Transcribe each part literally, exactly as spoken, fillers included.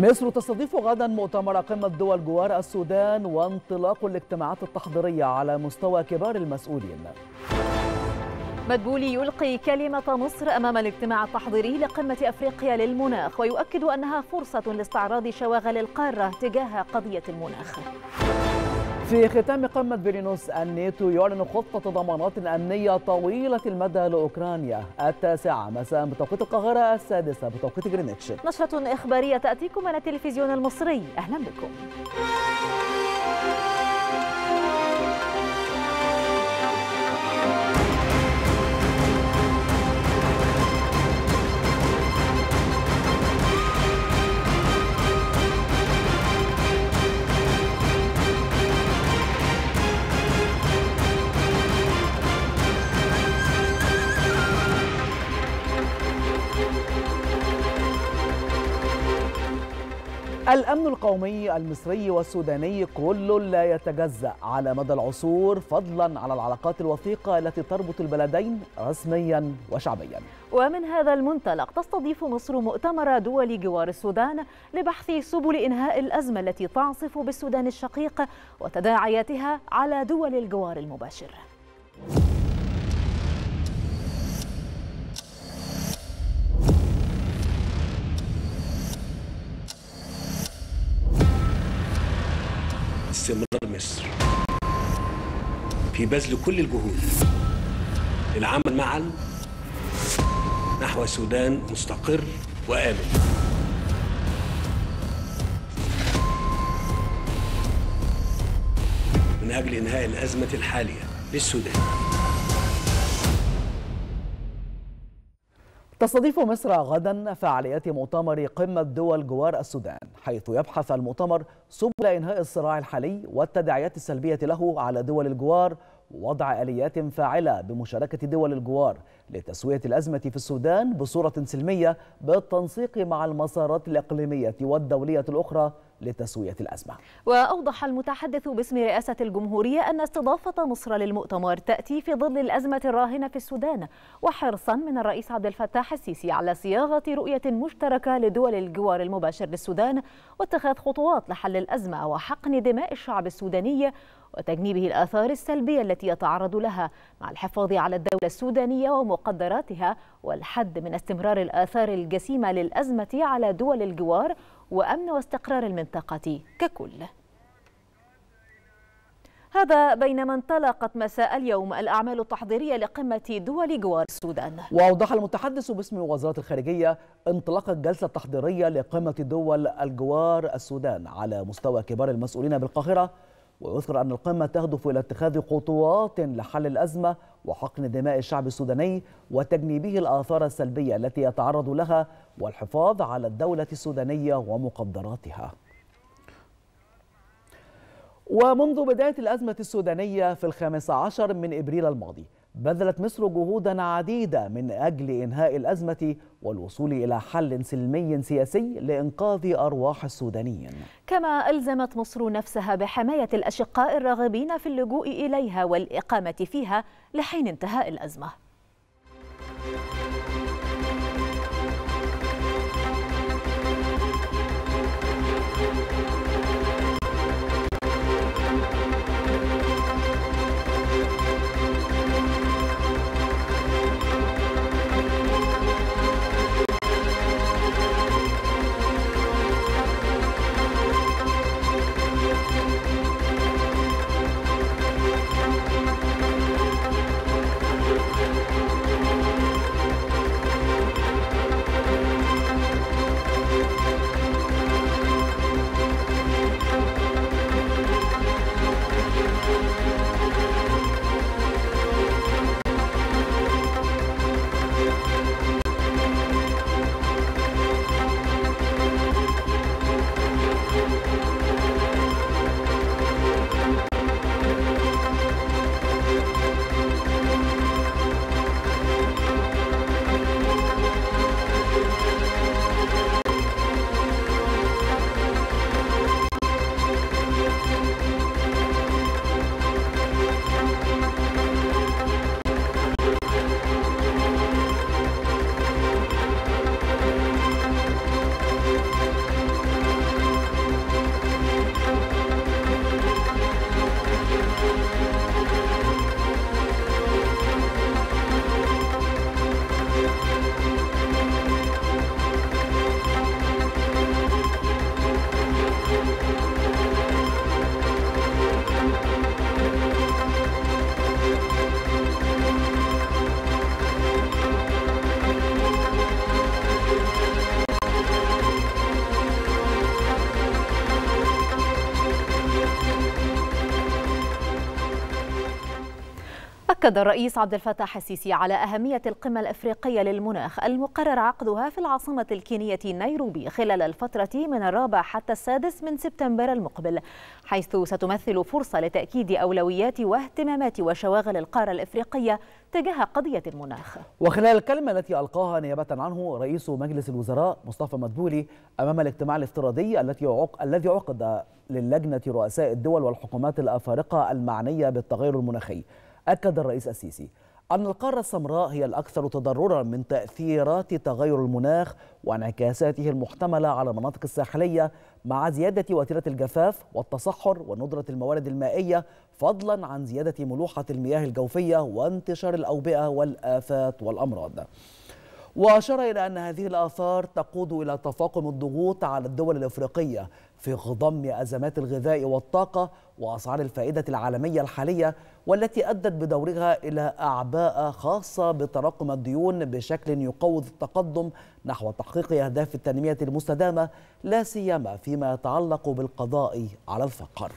مصر تستضيف غدا مؤتمر قمة دول جوار السودان وانطلاق الاجتماعات التحضيرية على مستوى كبار المسؤولين. مدبولي يلقي كلمة مصر أمام الاجتماع التحضيري لقمة أفريقيا للمناخ، ويؤكد أنها فرصة لاستعراض شواغل القارة تجاه قضية المناخ. في ختام قمة فيلنيوس، الناتو يعلن خطة ضمانات أمنية طويلة المدى لأوكرانيا. التاسعة مساء بتوقيت القاهرة، السادسة بتوقيت جرينتش. نشرة إخبارية تأتيكم من التلفزيون المصري، أهلا بكم. الأمن القومي المصري والسوداني كل لا يتجزأ على مدى العصور، فضلا على العلاقات الوثيقة التي تربط البلدين رسميا وشعبيا. ومن هذا المنطلق تستضيف مصر مؤتمر دول جوار السودان لبحث سبل إنهاء الأزمة التي تعصف بالسودان الشقيق وتداعياتها على دول الجوار المباشر. استمرار مصر في بذل كل الجهود للعمل معا نحو سودان مستقر وآمن. من أجل إنهاء الأزمة الحالية للسودان. تستضيف مصر غدا فعاليات مؤتمر قمة دول جوار السودان، حيث يبحث المؤتمر سبل إنهاء الصراع الحالي والتداعيات السلبية له على دول الجوار، ووضع آليات فاعلة بمشاركة دول الجوار لتسوية الأزمة في السودان بصورة سلمية بالتنسيق مع المسارات الإقليمية والدولية الأخرى لتسوية الأزمة. وأوضح المتحدث باسم رئاسة الجمهورية أن استضافة مصر للمؤتمر تأتي في ظل الأزمة الراهنة في السودان، وحرصا من الرئيس عبد الفتاح السيسي على صياغة رؤية مشتركة لدول الجوار المباشر للسودان، واتخاذ خطوات لحل الأزمة وحقن دماء الشعب السوداني وتجنيبه الآثار السلبية التي يتعرض لها، مع الحفاظ على الدولة السودانية ومقدراتها والحد من استمرار الآثار الجسيمة للأزمة على دول الجوار وأمن واستقرار المنطقة ككل. هذا بينما انطلقت مساء اليوم الأعمال التحضيرية لقمة دول جوار السودان. وأوضح المتحدث باسم وزارة الخارجية انطلاق الجلسة التحضيرية لقمة دول الجوار السودان على مستوى كبار المسؤولين بالقاهرة، ويذكر أن القمة تهدف إلى اتخاذ خطوات لحل الأزمة وحقن دماء الشعب السوداني وتجنيبه الآثار السلبية التي يتعرض لها والحفاظ على الدولة السودانية ومقدراتها. ومنذ بداية الأزمة السودانية في الخامس عشر من إبريل الماضي، بذلت مصر جهودا عديدة من أجل إنهاء الأزمة والوصول إلى حل سلمي سياسي لإنقاذ أرواح السودانيين. كما ألزمت مصر نفسها بحماية الأشقاء الراغبين في اللجوء إليها والإقامة فيها لحين انتهاء الأزمة. أكد الرئيس عبد الفتاح السيسي على أهمية القمة الأفريقية للمناخ المقرر عقدها في العاصمة الكينية نيروبي خلال الفترة من الرابع حتى السادس من سبتمبر المقبل، حيث ستمثل فرصة لتأكيد أولويات واهتمامات وشواغل القارة الأفريقية تجاه قضية المناخ. وخلال الكلمة التي ألقاها نيابة عنه رئيس مجلس الوزراء مصطفى مدبولي أمام الاجتماع الافتراضي الذي عقد للجنة رؤساء الدول والحكومات الأفارقة المعنية بالتغير المناخي، أكد الرئيس السيسي أن القارة السمراء هي الأكثر تضررا من تأثيرات تغير المناخ وانعكاساته المحتملة على المناطق الساحلية، مع زيادة وتيرة الجفاف والتصحر وندرة الموارد المائية، فضلا عن زيادة ملوحة المياه الجوفية وانتشار الأوبئة والآفات والأمراض. وأشار إلى أن هذه الآثار تقود إلى تفاقم الضغوط على الدول الأفريقية في خضم أزمات الغذاء والطاقة وأسعار الفائدة العالمية الحالية، والتي أدت بدورها إلى أعباء خاصة بتراكم الديون بشكل يقوض التقدم نحو تحقيق أهداف التنمية المستدامة، لا سيما فيما يتعلق بالقضاء على الفقر.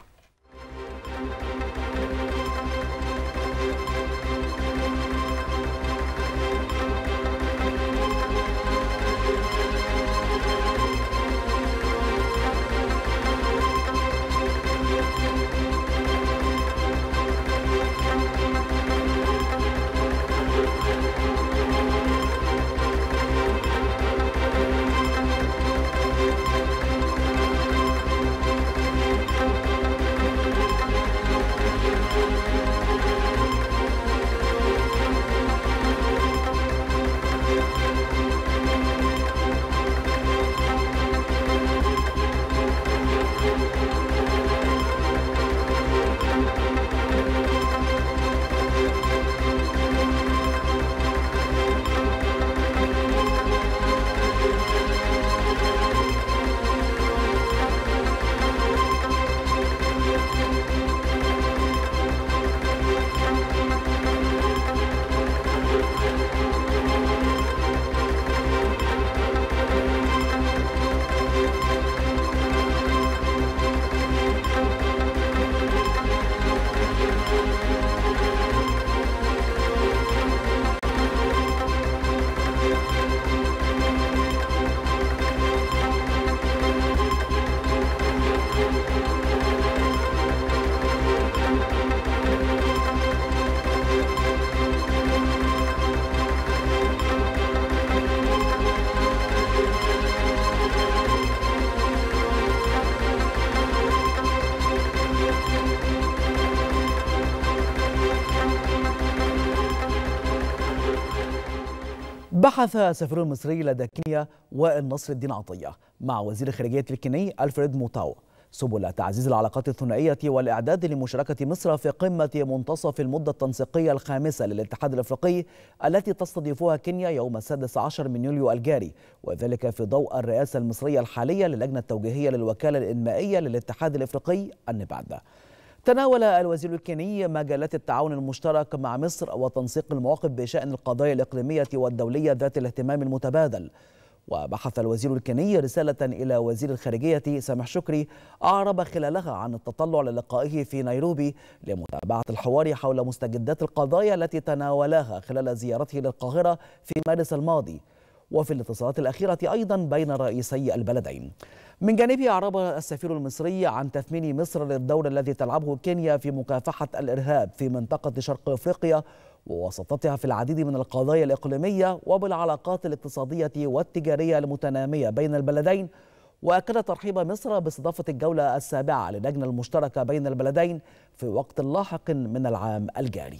بحث السفير المصري لدى كينيا وائل نصر الدين عطية مع وزير الخارجية الكيني ألفريد موتاو سبل تعزيز العلاقات الثنائية والإعداد لمشاركة مصر في قمة منتصف المدة التنسيقية الخامسة للاتحاد الأفريقي التي تستضيفها كينيا يوم السادس عشر من يوليو الجاري، وذلك في ضوء الرئاسة المصرية الحالية للجنة التوجيهية للوكالة الإنمائية للاتحاد الأفريقي النبعد. تناول الوزير الكيني مجالات التعاون المشترك مع مصر وتنسيق المواقف بشأن القضايا الإقليمية والدولية ذات الاهتمام المتبادل. وبحث الوزير الكيني رسالة إلى وزير الخارجية سامح شكري أعرب خلالها عن التطلع للقائه في نيروبي لمتابعة الحوار حول مستجدات القضايا التي تناولها خلال زيارته للقاهرة في مارس الماضي، وفي الاتصالات الأخيرة أيضا بين رئيسي البلدين. من جانبه أعرب السفير المصري عن تثمين مصر للدور الذي تلعبه كينيا في مكافحة الإرهاب في منطقة شرق أفريقيا ووساطتها في العديد من القضايا الإقليمية وبالعلاقات الاقتصادية والتجارية المتنامية بين البلدين، وأكد ترحيب مصر باستضافة الجولة السابعة للجنة المشتركة بين البلدين في وقت لاحق من العام الجاري.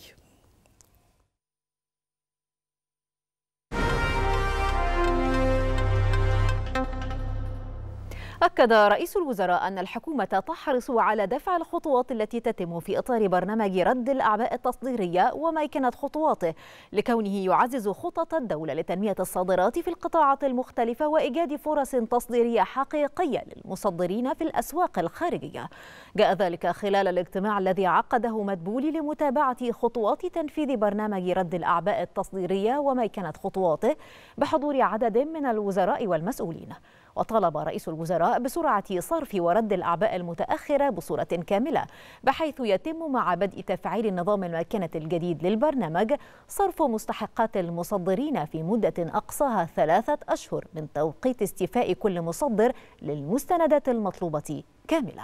أكد رئيس الوزراء أن الحكومة تحرص على دفع الخطوات التي تتم في إطار برنامج رد الأعباء التصديرية وميكنة خطواته، لكونه يعزز خطط الدولة لتنمية الصادرات في القطاعات المختلفة وإيجاد فرص تصديرية حقيقية للمصدرين في الأسواق الخارجية. جاء ذلك خلال الاجتماع الذي عقده مدبولي لمتابعة خطوات تنفيذ برنامج رد الأعباء التصديرية وميكنة خطواته بحضور عدد من الوزراء والمسؤولين. وطالب رئيس الوزراء بسرعة صرف ورد الأعباء المتأخرة بصورة كاملة، بحيث يتم مع بدء تفعيل النظام المكنة الجديد للبرنامج صرف مستحقات المصدرين في مدة أقصاها ثلاثة أشهر من توقيت استيفاء كل مصدر للمستندات المطلوبة كاملة.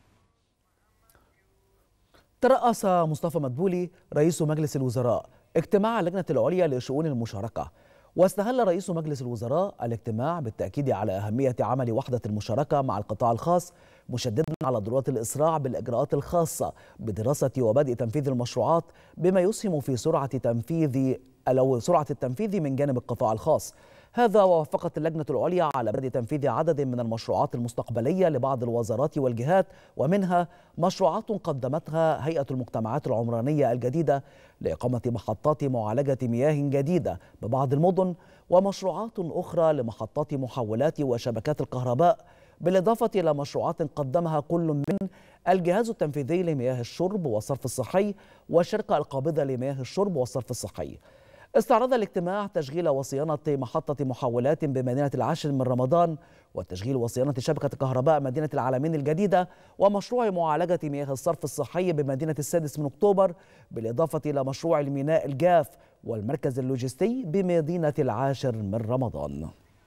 ترأس مصطفى مدبولي رئيس مجلس الوزراء اجتماع اللجنة العليا لشؤون المشاركة، واستهل رئيس مجلس الوزراء الاجتماع بالتأكيد على أهمية عمل وحدة المشاركة مع القطاع الخاص، مشددا على ضرورة الإسراع بالإجراءات الخاصة بدراسة وبدء تنفيذ المشروعات بما يسهم في سرعة تنفيذ أو سرعة التنفيذ من جانب القطاع الخاص. هذا ووافقت اللجنة العليا على بدء تنفيذ عدد من المشروعات المستقبلية لبعض الوزارات والجهات، ومنها مشروعات قدمتها هيئة المجتمعات العمرانية الجديدة لإقامة محطات معالجة مياه جديدة ببعض المدن، ومشروعات أخرى لمحطات محولات وشبكات الكهرباء، بالإضافة إلى مشروعات قدمها كل من الجهاز التنفيذي لمياه الشرب والصرف الصحي والشركة القابضة لمياه الشرب والصرف الصحي. استعرض الاجتماع تشغيل وصيانة محطة محولات بمدينة العاشر من رمضان، وتشغيل وصيانة شبكة كهرباء مدينة العالمين الجديدة، ومشروع معالجة مياه الصرف الصحي بمدينة السادس من أكتوبر، بالإضافة إلى مشروع الميناء الجاف والمركز اللوجستي بمدينة العاشر من رمضان.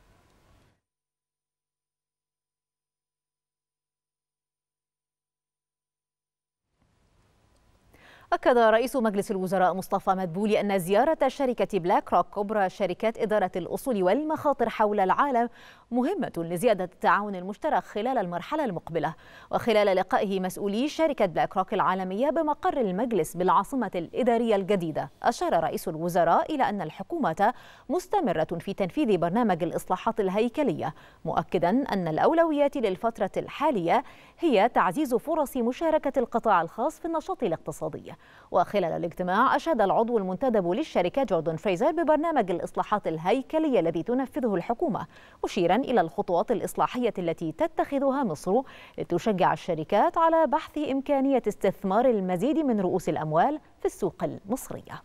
أكد رئيس مجلس الوزراء مصطفى مدبولي أن زيارة شركة بلاك روك كبرى شركات إدارة الأصول والمخاطر حول العالم مهمة لزيادة التعاون المشترك خلال المرحلة المقبلة. وخلال لقائه مسؤولي شركة بلاك روك العالمية بمقر المجلس بالعاصمة الإدارية الجديدة، أشار رئيس الوزراء إلى أن الحكومة مستمرة في تنفيذ برنامج الإصلاحات الهيكلية، مؤكدا أن الأولويات للفترة الحالية هي تعزيز فرص مشاركة القطاع الخاص في النشاط الاقتصادي. وخلال الاجتماع أشاد العضو المنتدب للشركة جوردن فريزر ببرنامج الإصلاحات الهيكلية الذي تنفذه الحكومة، مشيرا إلى الخطوات الإصلاحية التي تتخذها مصر لتشجع الشركات على بحث إمكانية استثمار المزيد من رؤوس الأموال في السوق المصرية.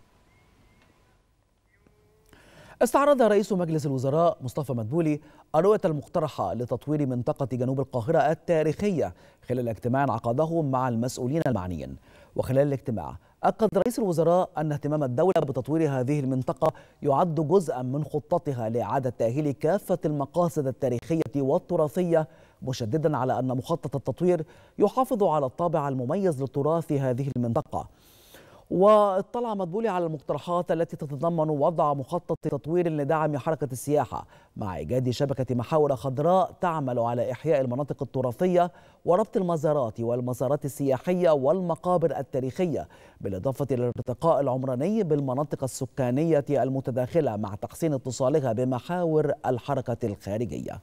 استعرض رئيس مجلس الوزراء مصطفى مدبولي الرؤية المقترحة لتطوير منطقة جنوب القاهرة التاريخية خلال اجتماع عقده مع المسؤولين المعنيين. وخلال الاجتماع أكد رئيس الوزراء أن اهتمام الدولة بتطوير هذه المنطقة يعد جزءا من خطتها لإعادة تأهيل كافة المقاصد التاريخية والتراثية، مشددا على أن مخطط التطوير يحافظ على الطابع المميز للتراث هذه المنطقة. واطلع مدبولي على المقترحات التي تتضمن وضع مخطط تطوير لدعم حركة السياحة مع إيجاد شبكة محاور خضراء تعمل على إحياء المناطق التراثية وربط المزارات والمزارات السياحية والمقابر التاريخية، بالإضافة إلى الارتقاء العمراني بالمناطق السكانية المتداخلة مع تحسين اتصالها بمحاور الحركة الخارجية.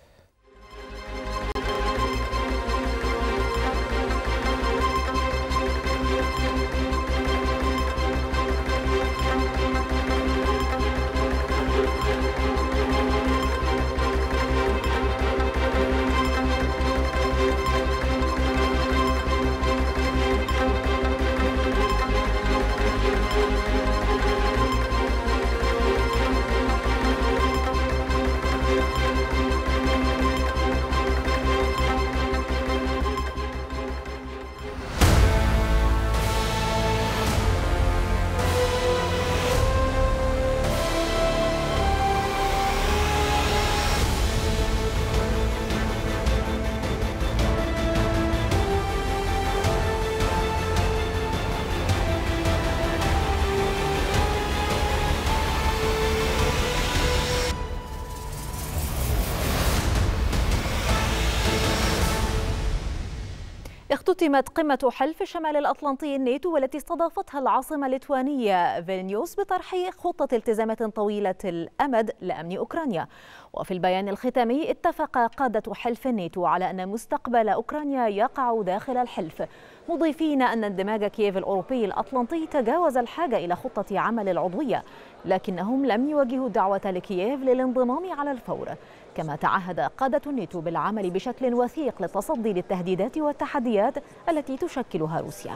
اختتمت قمة حلف شمال الأطلنطي الناتو والتي استضافتها العاصمة الليتوانية فيلنيوس بطرح خطة التزامات طويلة الأمد لأمن أوكرانيا. وفي البيان الختامي اتفق قادة حلف الناتو على أن مستقبل أوكرانيا يقع داخل الحلف، مضيفين أن اندماج كييف الأوروبي الأطلنطي تجاوز الحاجة إلى خطة عمل العضوية، لكنهم لم يوجهوا الدعوة لكييف للانضمام على الفور. كما تعهد قادة الناتو بالعمل بشكل وثيق للتصدي للتهديدات والتحديات التي تشكلها روسيا.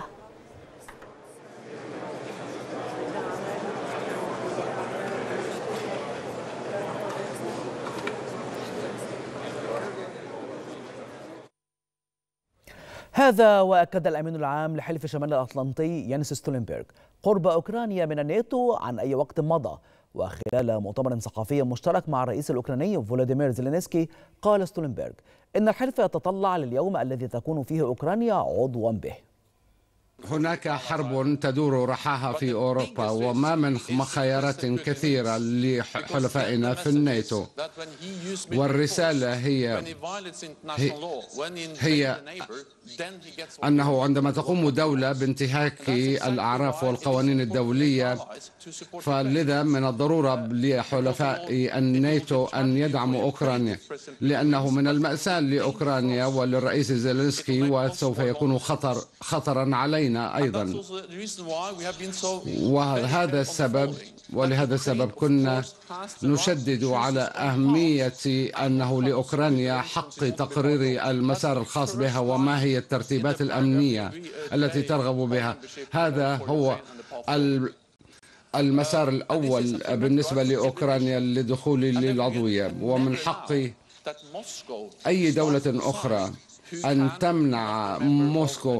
هذا وأكد الأمين العام لحلف شمال الأطلنطي يانس ستولنبرغ قرب أوكرانيا من الناتو عن أي وقت مضى. وخلال مؤتمر صحفي مشترك مع الرئيس الأوكراني فولوديمير زيلينسكي قال ستولنبرغ إن الحلف يتطلع لليوم الذي تكون فيه أوكرانيا عضوا به. هناك حرب تدور رحاها في أوروبا، وما من خيارات كثيرة لحلفائنا في الناتو، والرسالة هي هي أنه عندما تقوم دولة بانتهاك الأعراف والقوانين الدولية، فلذا من الضرورة لحلفاء الناتو أن يدعموا أوكرانيا، لأنه من المأساة لأوكرانيا وللرئيس زيلينسكي، وسوف يكون خطر خطرا علينا أيضا. وهذا السبب ولهذا السبب كنا نشدد على أهمية أنه لأوكرانيا حق تقرير المسار الخاص بها وما هي الترتيبات الأمنية التي ترغب بها. هذا هو المسار الأول بالنسبة لأوكرانيا للدخول للعضوية، ومن حق أي دولة أخرى أن تمنع موسكو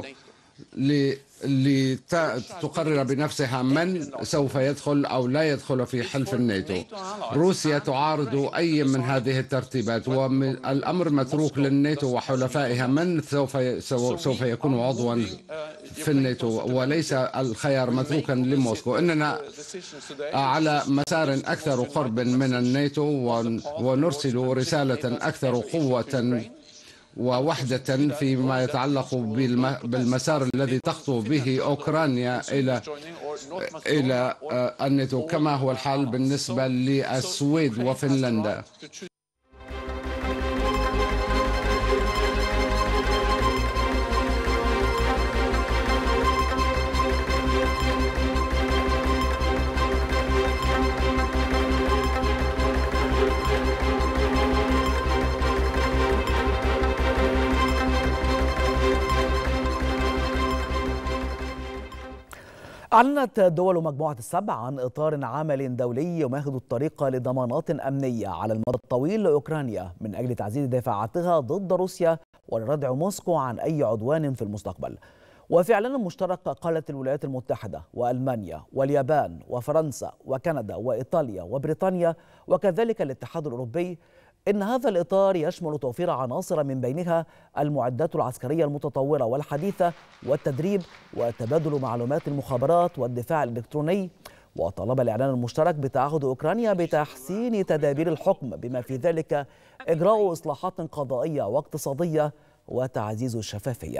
لتقرر بنفسها من سوف يدخل أو لا يدخل في حلف الناتو. روسيا تعارض أي من هذه الترتيبات، والأمر متروك للناتو وحلفائها من سوف سوف يكون عضوا في الناتو، وليس الخيار متروكا لموسكو. إننا على مسار أكثر قرب من الناتو، ونرسل رسالة أكثر قوة ووحدة فيما يتعلق بالمسار الذي تخطو به أوكرانيا إلى إلى الناتو، كما هو الحال بالنسبة للسويد وفنلندا. أعلنت دول مجموعة السبع عن إطار عمل دولي يمهد الطريق لضمانات أمنية على المدى الطويل لأوكرانيا من أجل تعزيز دفاعاتها ضد روسيا ولردع موسكو عن أي عدوان في المستقبل. وفي إعلان مشترك قالت الولايات المتحدة وألمانيا واليابان وفرنسا وكندا وإيطاليا وبريطانيا وكذلك الاتحاد الأوروبي إن هذا الإطار يشمل توفير عناصر من بينها المعدات العسكرية المتطورة والحديثة والتدريب وتبادل معلومات المخابرات والدفاع الإلكتروني. وطلب الإعلان المشترك بتعهد أوكرانيا بتحسين تدابير الحكم بما في ذلك إجراء إصلاحات قضائية واقتصادية وتعزيز الشفافية.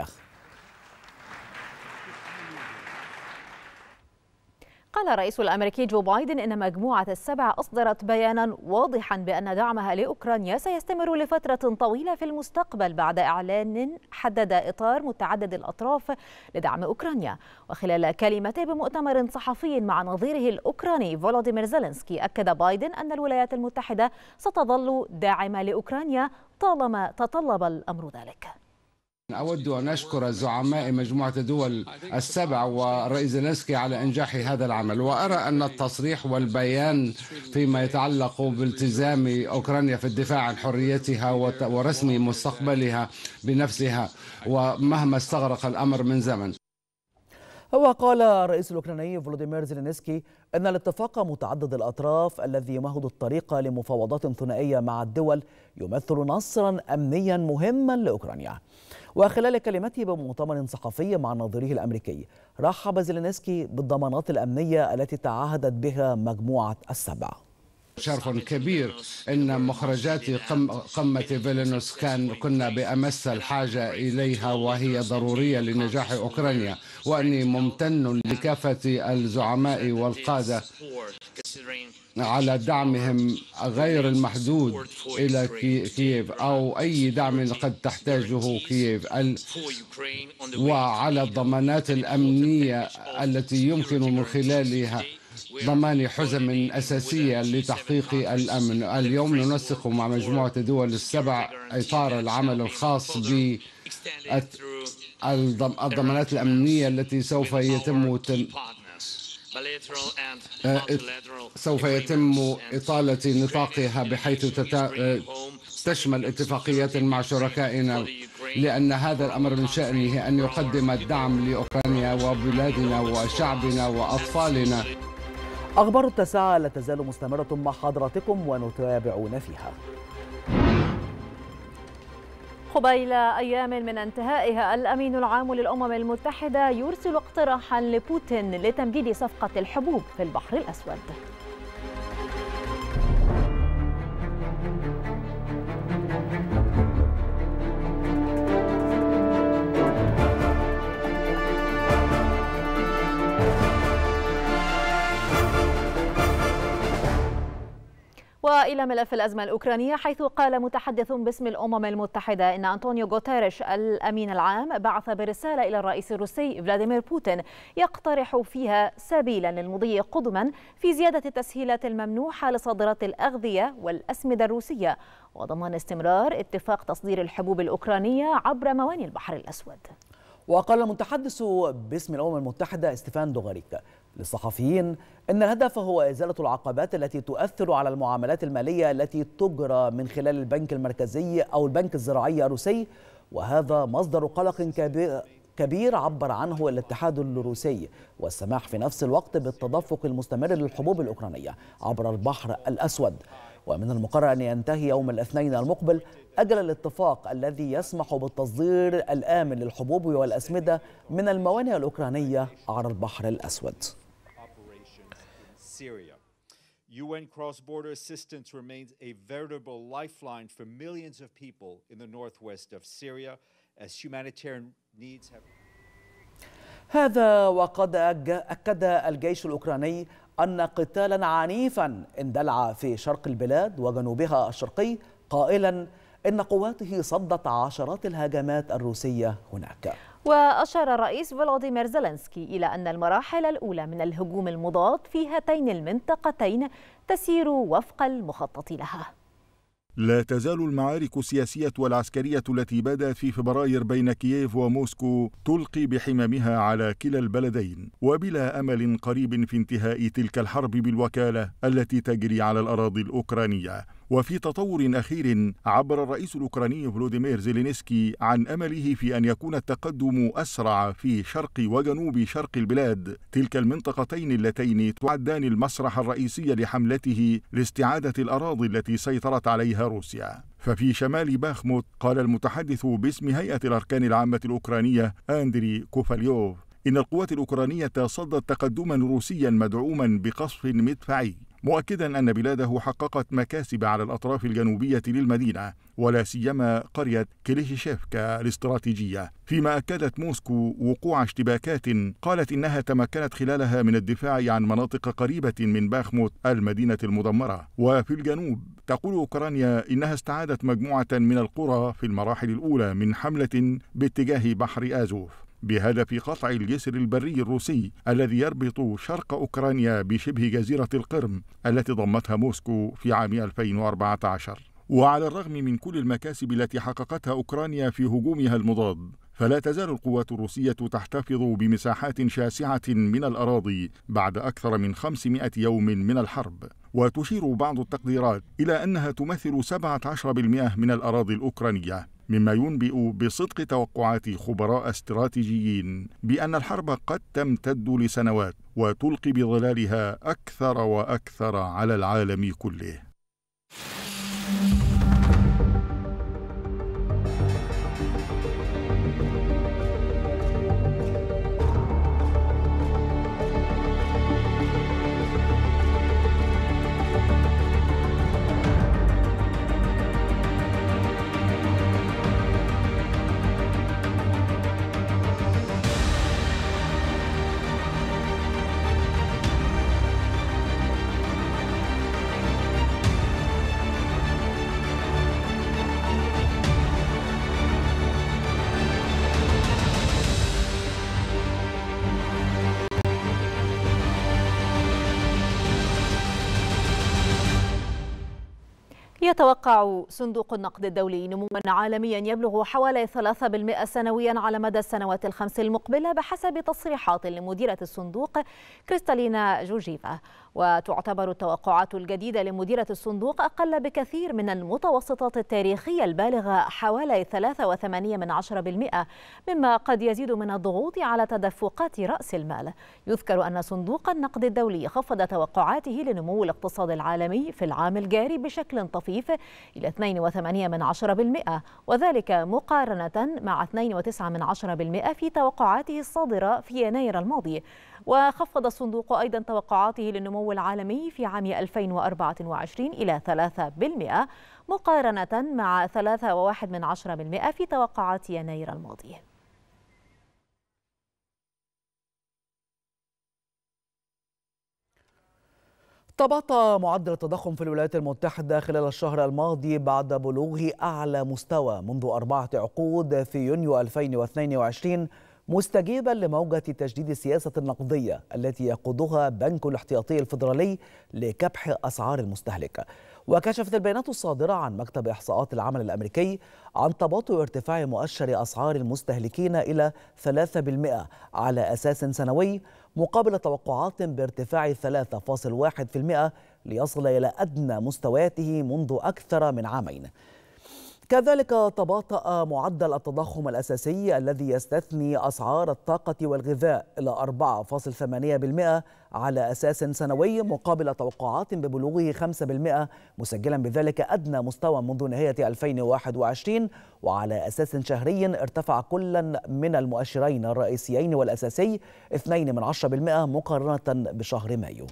قال الرئيس الأمريكي جو بايدن إن مجموعة السبع أصدرت بيانا واضحا بأن دعمها لأوكرانيا سيستمر لفترة طويلة في المستقبل بعد إعلان حدد إطار متعدد الأطراف لدعم أوكرانيا. وخلال كلمته بمؤتمر صحفي مع نظيره الأوكراني فولوديمير زيلينسكي، أكد بايدن أن الولايات المتحدة ستظل داعمة لأوكرانيا طالما تطلب الأمر ذلك. أود أن أشكر زعماء مجموعة الدول السبع والرئيس زيلينسكي على إنجاح هذا العمل، وأرى أن التصريح والبيان فيما يتعلق بالتزام أوكرانيا في الدفاع عن حريتها ورسم مستقبلها بنفسها ومهما استغرق الأمر من زمن. وقال الرئيس الأوكراني فولوديمير زيلينسكي أن الاتفاق متعدد الأطراف الذي يمهد الطريق لمفاوضات ثنائية مع الدول يمثل نصرا أمنيا مهما لأوكرانيا. وخلال كلمته بمؤتمر صحفي مع نظيره الأمريكي، رحب زيلينسكي بالضمانات الأمنية التي تعهدت بها مجموعة السبع. شرف كبير ان مخرجات قمة فيلنيوس كان كنا بأمس الحاجة إليها، وهي ضرورية لنجاح أوكرانيا، وأني ممتن لكافة الزعماء والقادة على دعمهم غير المحدود إلى كييف أو أي دعم قد تحتاجه كييف، وعلى الضمانات الأمنية التي يمكن من خلالها ضمان حزم أساسية لتحقيق الأمن. اليوم ننسق مع مجموعة الدول السبع إطار العمل الخاص بالضمانات الأمنية التي سوف يتم سوف يتم إطالة نطاقها بحيث تشمل اتفاقيات مع شركائنا لأن هذا الأمر من شأنه أن يقدم الدعم لأوكرانيا وبلادنا وشعبنا وأطفالنا. أخبار التاسعة لا تزال مستمرة مع حضراتكم ونتابعون فيها. قبيل أيام من انتهائها، الأمين العام للأمم المتحدة يرسل اقتراحا لبوتين لتمديد صفقة الحبوب في البحر الأسود. وإلى ملف الأزمة الأوكرانية، حيث قال متحدث باسم الأمم المتحدة إن أنطونيو غوتيريش الأمين العام بعث برسالة إلى الرئيس الروسي فلاديمير بوتين يقترح فيها سبيلا للمضي قدما في زيادة التسهيلات الممنوحة لصادرات الأغذية والأسمدة الروسية وضمان استمرار اتفاق تصدير الحبوب الأوكرانية عبر موانئ البحر الأسود. وقال المتحدث باسم الأمم المتحدة ستيفان دوغاريك للصحفيين إن الهدف هو إزالة العقبات التي تؤثر على المعاملات المالية التي تجرى من خلال البنك المركزي أو البنك الزراعي الروسي، وهذا مصدر قلق كبير كبير عبر عنه الاتحاد الروسي، والسماح في نفس الوقت بالتدفق المستمر للحبوب الأوكرانية عبر البحر الأسود. ومن المقرر أن ينتهي يوم الاثنين المقبل أجل الاتفاق الذي يسمح بالتصدير الآمن للحبوب والأسمدة من الموانئ الأوكرانية على البحر الأسود. U N cross-border assistance remains a veritable lifeline for millions of people in the northwest of Syria as humanitarian needs have. هذا وقد أكد الجيش الأوكراني أن قتالا عنيفا اندلع في شرق البلاد وجنوبها الشرقي، قائلا إن قواته صدت عشرات الهجمات الروسية هناك. وأشار الرئيس فولوديمير زيلينسكي إلى أن المراحل الأولى من الهجوم المضاد في هاتين المنطقتين تسير وفق المخطط لها. لا تزال المعارك السياسية والعسكرية التي بدأت في فبراير بين كييف وموسكو تلقي بحمامها على كلا البلدين، وبلا أمل قريب في انتهاء تلك الحرب بالوكالة التي تجري على الأراضي الأوكرانية. وفي تطور أخير عبر الرئيس الأوكراني فلوديمير زيلينسكي عن أمله في أن يكون التقدم أسرع في شرق وجنوب شرق البلاد، تلك المنطقتين اللتين تعدان المسرح الرئيسي لحملته لاستعادة الأراضي التي سيطرت عليها روسيا. ففي شمال باخموت قال المتحدث باسم هيئة الأركان العامة الأوكرانية أندري كوفاليوف إن القوات الأوكرانية صدت تقدما روسيا مدعوما بقصف مدفعي، مؤكدا أن بلاده حققت مكاسب على الأطراف الجنوبية للمدينة ولا سيما قرية كليشيفكا الاستراتيجية، فيما أكدت موسكو وقوع اشتباكات قالت إنها تمكنت خلالها من الدفاع عن مناطق قريبة من باخموت المدينة المدمرة. وفي الجنوب تقول أوكرانيا إنها استعادت مجموعة من القرى في المراحل الأولى من حملة باتجاه بحر آزوف بهدف قطع الجسر البري الروسي الذي يربط شرق أوكرانيا بشبه جزيرة القرم التي ضمتها موسكو في عام ألفين وأربعة عشر. وعلى الرغم من كل المكاسب التي حققتها أوكرانيا في هجومها المضاد، فلا تزال القوات الروسية تحتفظ بمساحات شاسعة من الأراضي بعد أكثر من خمسمائة يوم من الحرب. وتشير بعض التقديرات إلى أنها تمثل سبعة عشر بالمئة من الأراضي الأوكرانية، مما ينبئ بصدق توقعات خبراء استراتيجيين بأن الحرب قد تمتد لسنوات وتلقي بظلالها أكثر وأكثر على العالم كله. يتوقع صندوق النقد الدولي نمواً عالمياً يبلغ حوالي ثلاثة بالمئة سنوياً على مدى السنوات الخمس المقبلة بحسب تصريحات لمديرة الصندوق كريستالينا جورجيفا. وتعتبر التوقعات الجديدة لمديرة الصندوق أقل بكثير من المتوسطات التاريخية البالغة حوالي ثلاثة وثمانية من عشرة بالمئة، مما قد يزيد من الضغوط على تدفقات رأس المال. يذكر أن صندوق النقد الدولي خفض توقعاته لنمو الاقتصاد العالمي في العام الجاري بشكل طفيف إلى اثنين وثمانية من عشرة بالمئة، وذلك مقارنة مع اثنين وتسعة من عشرة بالمئة في توقعاته الصادرة في يناير الماضي. وخفض الصندوق أيضا توقعاته للنمو العالمي في عام ألفين وأربعة وعشرين إلى ثلاثة بالمئة مقارنة مع ثلاثة وواحد من عشرة بالمئة في توقعات يناير الماضي. تباطأ معدل التضخم في الولايات المتحدة خلال الشهر الماضي بعد بلوغه أعلى مستوى منذ أربعة عقود في يونيو ألفين واثنين وعشرين، مستجيبا لموجة تجديد السياسة النقدية التي يقودها بنك الاحتياطي الفيدرالي لكبح أسعار المستهلك. وكشفت البيانات الصادرة عن مكتب إحصاءات العمل الأمريكي عن تباطؤ ارتفاع مؤشر أسعار المستهلكين إلى ثلاثة بالمئة على أساس سنوي، مقابل توقعات بارتفاع ثلاثة فاصلة واحد بالمئة ليصل إلى أدنى مستوياته منذ أكثر من عامين. كذلك تباطأ معدل التضخم الأساسي الذي يستثني أسعار الطاقة والغذاء إلى أربعة فاصلة ثمانية بالمئة على أساس سنوي، مقابل توقعات ببلوغه خمسة بالمئة، مسجلا بذلك أدنى مستوى منذ نهاية ألفين وواحد وعشرين. وعلى أساس شهري ارتفع كل من المؤشرين الرئيسيين والأساسي اثنين من عشرة بالمئة مقارنة بشهر مايو.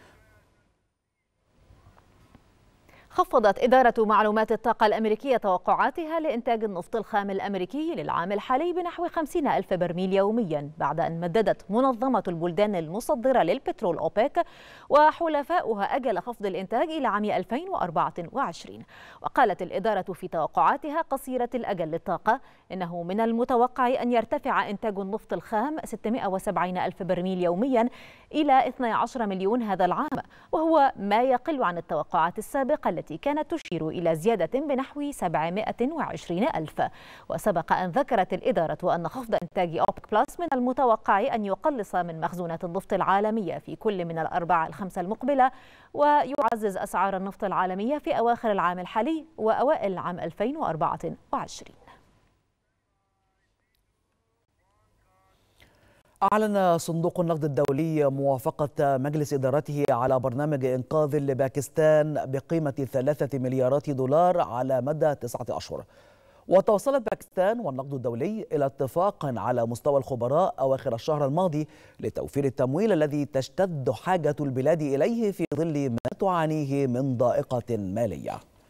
خفضت إدارة معلومات الطاقة الأمريكية توقعاتها لإنتاج النفط الخام الأمريكي للعام الحالي بنحو خمسين ألف برميل يوميا، بعد أن مددت منظمة البلدان المصدرة للبترول أوبك وحلفاؤها أجل خفض الإنتاج إلى عام ألفين وأربعة وعشرين. وقالت الإدارة في توقعاتها قصيرة الأجل للطاقة إنه من المتوقع أن يرتفع إنتاج النفط الخام ستمائة وسبعين ألف برميل يوميا إلى اثني عشر مليون هذا العام، وهو ما يقل عن التوقعات السابقة التي كانت تشير إلى زيادة بنحو سبعمائة وعشرين ألف. وسبق أن ذكرت الإدارة أن خفض إنتاج أوبك بلس من المتوقع أن يقلص من مخزونات النفط العالمية في كل من الأربعة الخمسة المقبلة، ويعزز أسعار النفط العالمية في أواخر العام الحالي وأوائل عام ألفين وأربعة وعشرين. أعلن صندوق النقد الدولي موافقة مجلس إدارته على برنامج إنقاذ لباكستان بقيمة ثلاثة مليارات دولار على مدى تسعة أشهر. وتوصلت باكستان والنقد الدولي إلى اتفاق على مستوى الخبراء أواخر الشهر الماضي لتوفير التمويل الذي تشتد حاجة البلاد إليه في ظل ما تعانيه من ضائقة مالية.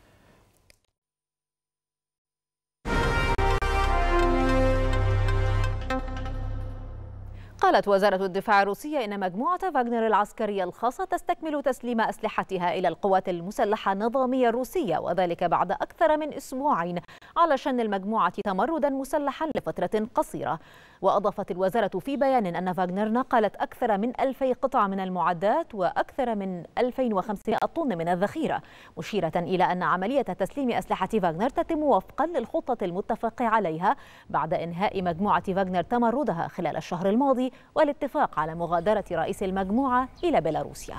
قالت وزارة الدفاع الروسية إن مجموعة فاغنر العسكرية الخاصة تستكمل تسليم أسلحتها إلى القوات المسلحة النظامية الروسية، وذلك بعد أكثر من أسبوعين على شن المجموعة تمردا مسلحا لفترة قصيرة. وأضافت الوزارة في بيان أن فاغنر نقلت أكثر من ألفي قطعة من المعدات وأكثر من ألفين وخمسمائة طن من الذخيرة، مشيرة إلى أن عملية تسليم أسلحة فاغنر تتم وفقا للخطة المتفق عليها بعد إنهاء مجموعة فاغنر تمردها خلال الشهر الماضي والاتفاق على مغادرة رئيس المجموعة إلى بيلاروسيا.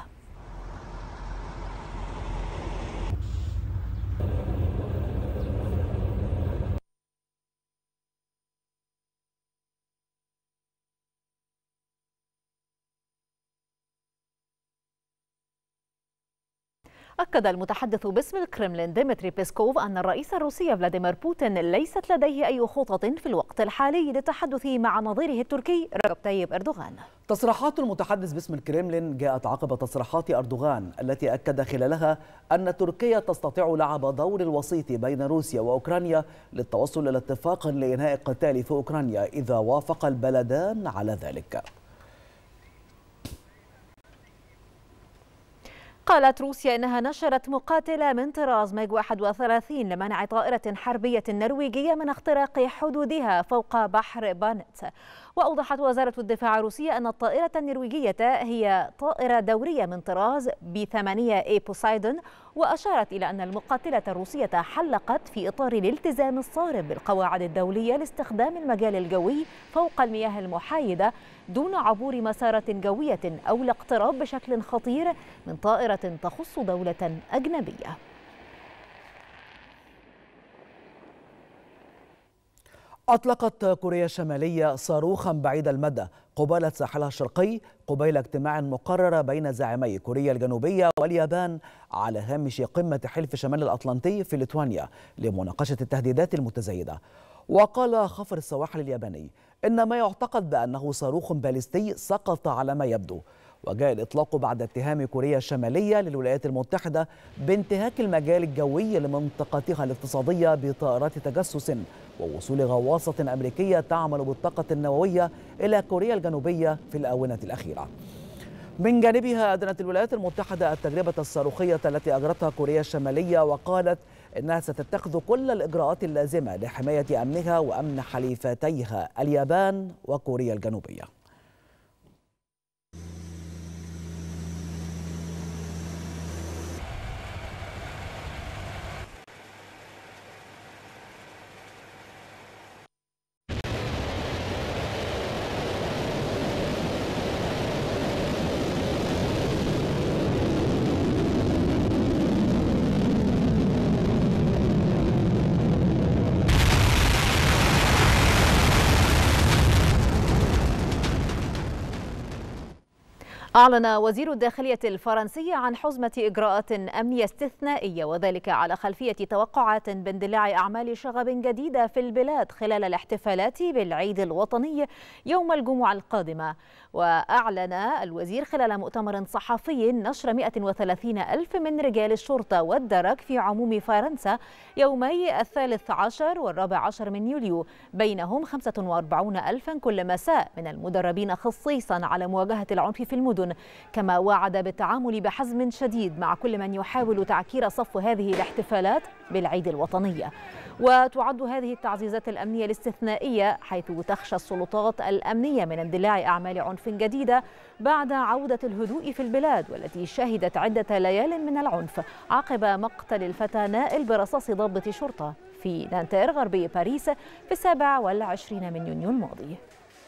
أكد المتحدث باسم الكرملين ديمتري بيسكوف أن الرئيس الروسي فلاديمير بوتين ليست لديه أي خطط في الوقت الحالي للتحدث مع نظيره التركي رجب طيب أردوغان. تصريحات المتحدث باسم الكرملين جاءت عقب تصريحات أردوغان التي أكد خلالها أن تركيا تستطيع لعب دور الوسيط بين روسيا وأوكرانيا للتوصل إلى اتفاق لإنهاء القتال في أوكرانيا إذا وافق البلدان على ذلك. قالت روسيا إنها نشرت مقاتلة من طراز ميغ واحد وثلاثين لمنع طائرة حربية نرويجية من اختراق حدودها فوق بحر بانت. وأوضحت وزارة الدفاع الروسية أن الطائرة النرويجية هي طائرة دورية من طراز بي ثمانية إي بوسايدون، وأشارت إلى أن المقاتلة الروسية حلقت في إطار الالتزام الصارم بالقواعد الدولية لاستخدام المجال الجوي فوق المياه المحايدة دون عبور مسارة جوية أو الاقتراب بشكل خطير من طائرة تخص دولة أجنبية. أطلقت كوريا الشمالية صاروخا بعيد المدى قبالة ساحلها الشرقي قبيل اجتماع مقرر بين زعيمي كوريا الجنوبية واليابان على هامش قمة حلف شمال الأطلنطي في ليتوانيا لمناقشة التهديدات المتزايدة. وقال خفر السواحل الياباني إن ما يعتقد بأنه صاروخ باليستي سقط على ما يبدو. وجاء الإطلاق بعد اتهام كوريا الشمالية للولايات المتحدة بانتهاك المجال الجوي لمنطقتها الاقتصادية بطائرات تجسس ووصول غواصة أمريكية تعمل بالطاقة النووية إلى كوريا الجنوبية في الآونة الأخيرة. من جانبها أدانت الولايات المتحدة التجربة الصاروخية التي أجرتها كوريا الشمالية وقالت إنها ستتخذ كل الإجراءات اللازمة لحماية أمنها وأمن حليفتيها اليابان وكوريا الجنوبية. أعلن وزير الداخلية الفرنسي عن حزمة إجراءات أمنية استثنائية، وذلك على خلفية توقعات باندلاع أعمال شغب جديدة في البلاد خلال الاحتفالات بالعيد الوطني يوم الجمعة القادمة. وأعلن الوزير خلال مؤتمر صحفي نشر مئة وثلاثين ألف من رجال الشرطة والدرك في عموم فرنسا يومي الثالث عشر والرابع عشر من يوليو، بينهم خمسة وأربعين ألفا كل مساء من المدربين خصيصا على مواجهة العنف في المدن. كما وعد بالتعامل بحزم شديد مع كل من يحاول تعكير صفو هذه الاحتفالات بالعيد الوطنية. وتعد هذه التعزيزات الأمنية الاستثنائية حيث تخشى السلطات الأمنية من اندلاع أعمال عنف جديدة بعد عودة الهدوء في البلاد، والتي شهدت عدة ليال من العنف عقب مقتل الفتى نائل برصاص ضابط شرطة في نانتير غربي باريس في السابع والعشرين من يونيو الماضي.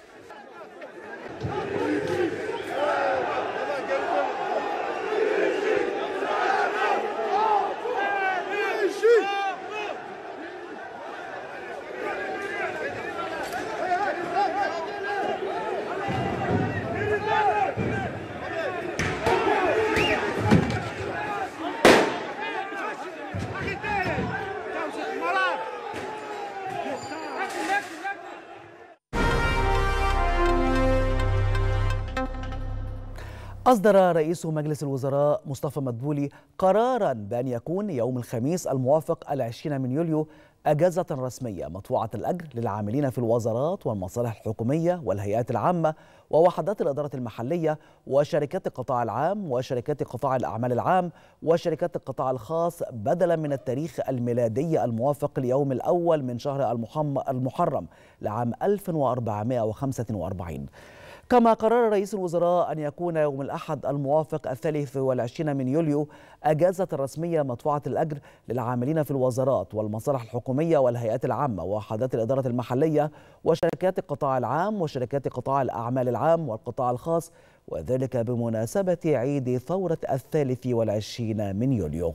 أصدر رئيس مجلس الوزراء مصطفى مدبولي قراراً بأن يكون يوم الخميس الموافق العشرين من يوليو أجازة رسمية مدفوعة الأجر للعاملين في الوزارات والمصالح الحكومية والهيئات العامة ووحدات الإدارة المحلية وشركات القطاع العام وشركات قطاع الأعمال العام وشركات القطاع الخاص بدلاً من التاريخ الميلادي الموافق ليوم الأول من شهر المحرم لعام ألف وأربعمائة وخمسة وأربعين. كما قرر رئيس الوزراء أن يكون يوم الأحد الموافق الثالث والعشرين من يوليو أجازة رسمية مدفوعة الأجر للعاملين في الوزارات والمصالح الحكومية والهيئات العامة ووحدات الإدارة المحلية وشركات القطاع العام وشركات قطاع الأعمال العام والقطاع الخاص، وذلك بمناسبة عيد ثورة الثالث والعشرين من يوليو.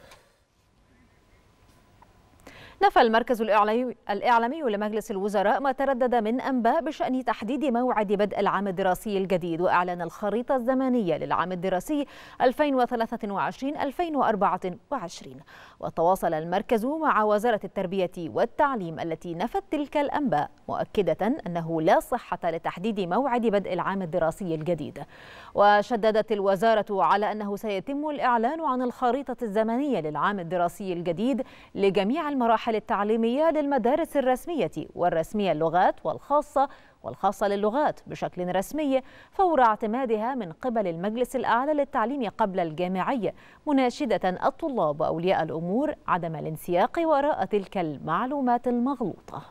نفى المركز الإعلامي لمجلس الوزراء ما تردد من أنباء بشأن تحديد موعد بدء العام الدراسي الجديد، وأعلن الخريطة الزمنية للعام الدراسي ألفين وثلاثة وعشرين ألفين وأربعة وعشرين. وتواصل المركز مع وزارة التربية والتعليم التي نفت تلك الأنباء، مؤكدة أنه لا صحة لتحديد موعد بدء العام الدراسي الجديد. وشددت الوزارة على أنه سيتم الإعلان عن الخريطة الزمنية للعام الدراسي الجديد لجميع المراحل التعليمية للمدارس الرسمية والرسمية اللغات والخاصة والخاصة للغات بشكل رسمي فور اعتمادها من قبل المجلس الأعلى للتعليم قبل الجامعي، مناشدة الطلاب وأولياء الأمور عدم الانسياق وراء تلك المعلومات المغلوطة.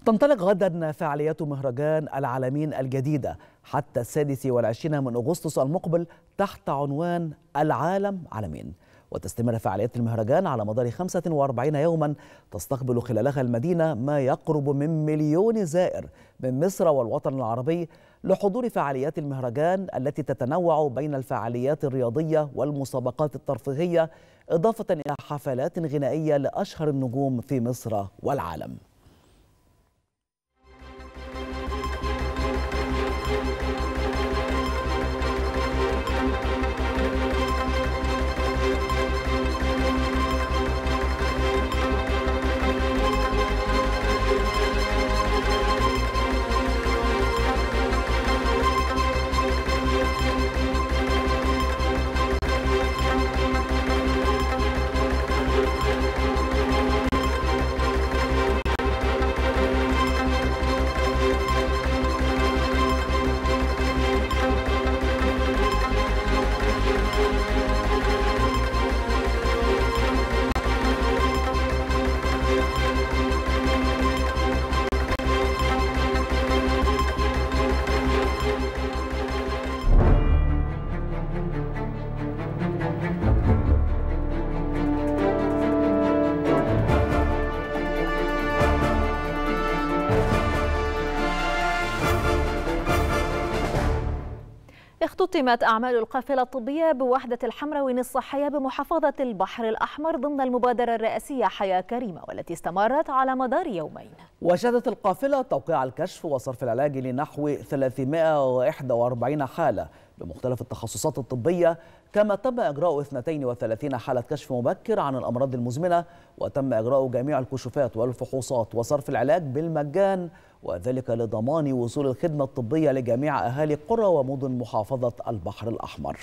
تنطلق غدا فعاليات مهرجان العالمين الجديدة حتى السادس والعشرين من أغسطس المقبل تحت عنوان العالم عالمين، وتستمر فعاليات المهرجان على مدار خمسة وأربعين يوما تستقبل خلالها المدينة ما يقرب من مليون زائر من مصر والوطن العربي لحضور فعاليات المهرجان التي تتنوع بين الفعاليات الرياضية والمسابقات الترفيهية، إضافة إلى حفلات غنائية لأشهر النجوم في مصر والعالم. اختتمت أعمال القافلة الطبية بوحدة الحمراوين الصحية بمحافظة البحر الأحمر ضمن المبادرة الرئاسية حياة كريمة، والتي استمرت على مدار يومين. وشهدت القافلة توقيع الكشف وصرف العلاج لنحو ثلاثمائة وواحد وأربعين حالة بمختلف التخصصات الطبية، كما تم إجراء اثنتين وثلاثين حالة كشف مبكر عن الأمراض المزمنة، وتم إجراء جميع الكشوفات والفحوصات وصرف العلاج بالمجان، وذلك لضمان وصول الخدمة الطبية لجميع أهالي قرى ومدن محافظة البحر الأحمر.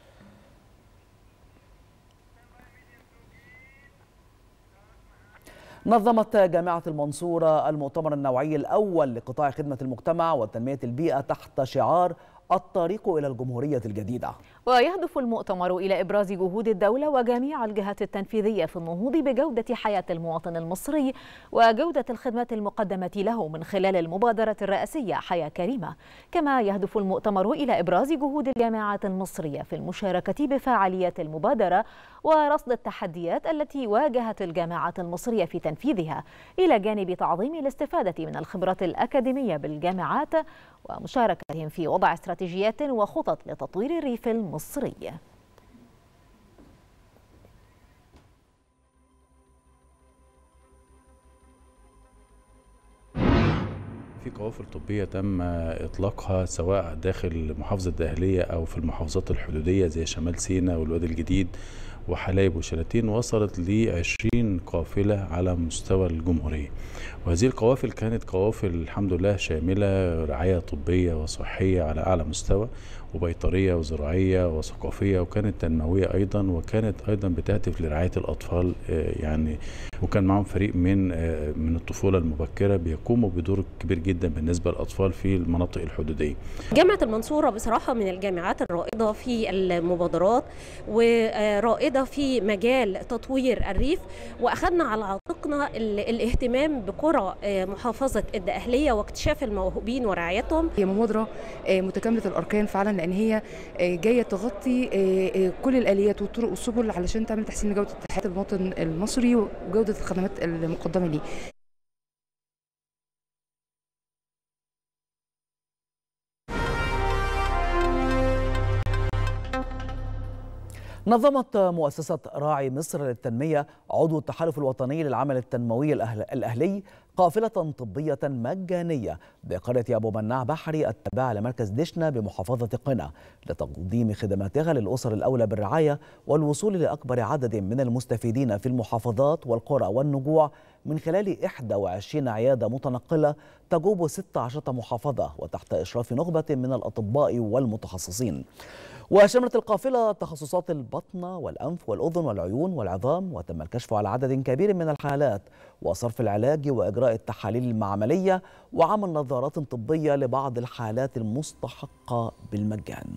نظمت جامعة المنصورة المؤتمر النوعي الأول لقطاع خدمة المجتمع وتنمية البيئة تحت شعار الطريق إلى الجمهورية الجديدة. ويهدف المؤتمر إلى إبراز جهود الدولة وجميع الجهات التنفيذية في النهوض بجودة حياة المواطن المصري وجودة الخدمات المقدمة له من خلال المبادرة الرئاسية حياة كريمة. كما يهدف المؤتمر إلى إبراز جهود الجامعات المصرية في المشاركة بفعاليات المبادرة ورصد التحديات التي واجهت الجامعات المصرية في تنفيذها، إلى جانب تعظيم الاستفادة من الخبرات الأكاديمية بالجامعات ومشاركتهم في وضع استراتيجيات وخطط لتطوير الريف المصري. في قوافل طبية تم إطلاقها سواء داخل محافظة الدقهلية أو في المحافظات الحدودية زي شمال سيناء والوادي الجديد وحلايب وشلاتين، وصلت ل عشرين قافلة على مستوى الجمهورية. وهذه القوافل كانت قوافل الحمد لله شاملة رعاية طبية وصحية على أعلى مستوى، وبيطرية وزراعية وثقافية، وكانت تنموية أيضا، وكانت أيضا بتهدف لرعاية الأطفال يعني، وكان معهم فريق من من الطفولة المبكرة بيقوموا بدور كبير جدا بالنسبة للأطفال في المناطق الحدودية. جامعة المنصورة بصراحة من الجامعات الرائدة في المبادرات ورائدة في مجال تطوير الريف، وأخذنا على عاتقنا الاهتمام بقرى محافظة الدقهلية واكتشاف الموهوبين ورعايتهم. هي مبادرة متكاملة الأركان فعلا، لأن هي جاية تغطي كل الآليات والطرق والسبل علشان تعمل تحسين لجودة حياة المواطن المصري وجودة الخدمات المقدمة ليه. نظمت مؤسسة راعي مصر للتنمية عضو التحالف الوطني للعمل التنموي الأهلي قافلة طبية مجانية بقرية أبو مناع بحري التابعة لمركز دشنا بمحافظة قنا، لتقديم خدماتها للأسر الأولى بالرعاية والوصول لأكبر عدد من المستفيدين في المحافظات والقرى والنجوع من خلال إحدى وعشرين عيادة متنقلة تجوب ستة عشر محافظة وتحت إشراف نخبة من الأطباء والمتخصصين. وشملت القافلة تخصصات البطن والأنف والأذن والعيون والعظام، وتم الكشف على عدد كبير من الحالات وصرف العلاج وإجراء التحاليل المعملية وعمل نظارات طبية لبعض الحالات المستحقة بالمجان.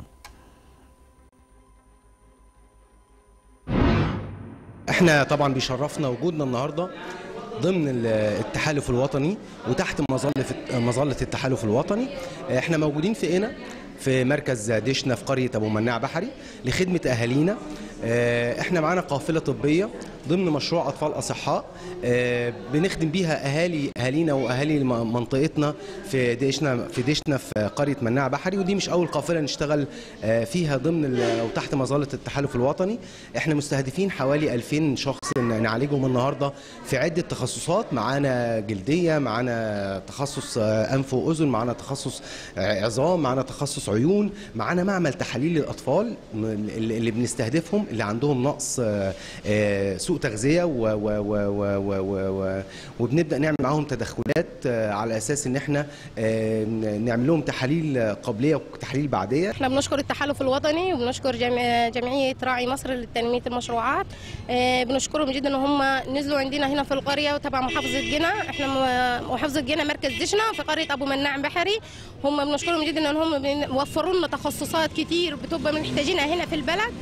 احنا طبعا بيشرفنا وجودنا النهارده ضمن التحالف الوطني وتحت مظله مظله التحالف الوطني. احنا موجودين في قنا في مركز دشنا في قرية أبو مناع بحري لخدمة أهالينا. احنا معانا قافلة طبية ضمن مشروع أطفال أصحاء بنخدم بيها أهالي أهالينا وأهالي منطقتنا في دشنا في دشنا في قرية مناع بحري، ودي مش أول قافلة نشتغل فيها ضمن وتحت مظلة التحالف الوطني. احنا مستهدفين حوالي ألفين شخص نعالجهم النهارده في عدة تخصصات. معانا جلدية، معانا تخصص أنف وأذن، معانا تخصص عظام، معانا تخصص عيون، معانا معمل تحاليل للأطفال اللي بنستهدفهم اللي عندهم نقص سوء تغذية، وبنبدأ نعمل معاهم تدخلات على أساس إن احنا نعمل لهم تحاليل قبلية وتحاليل بعدية. احنا بنشكر التحالف الوطني وبنشكر جمعية راعي مصر لتنمية المشروعات، بنشكرهم جدا ان هم نزلوا عندنا هنا في القرية وتبع محافظة جنة. احنا محافظة جنة مركز دشنا في قرية أبو مناع بحري. هم بنشكرهم جدا ان هم وفروا لنا تخصصات كتير بتبقى محتاجينها هنا في البلد.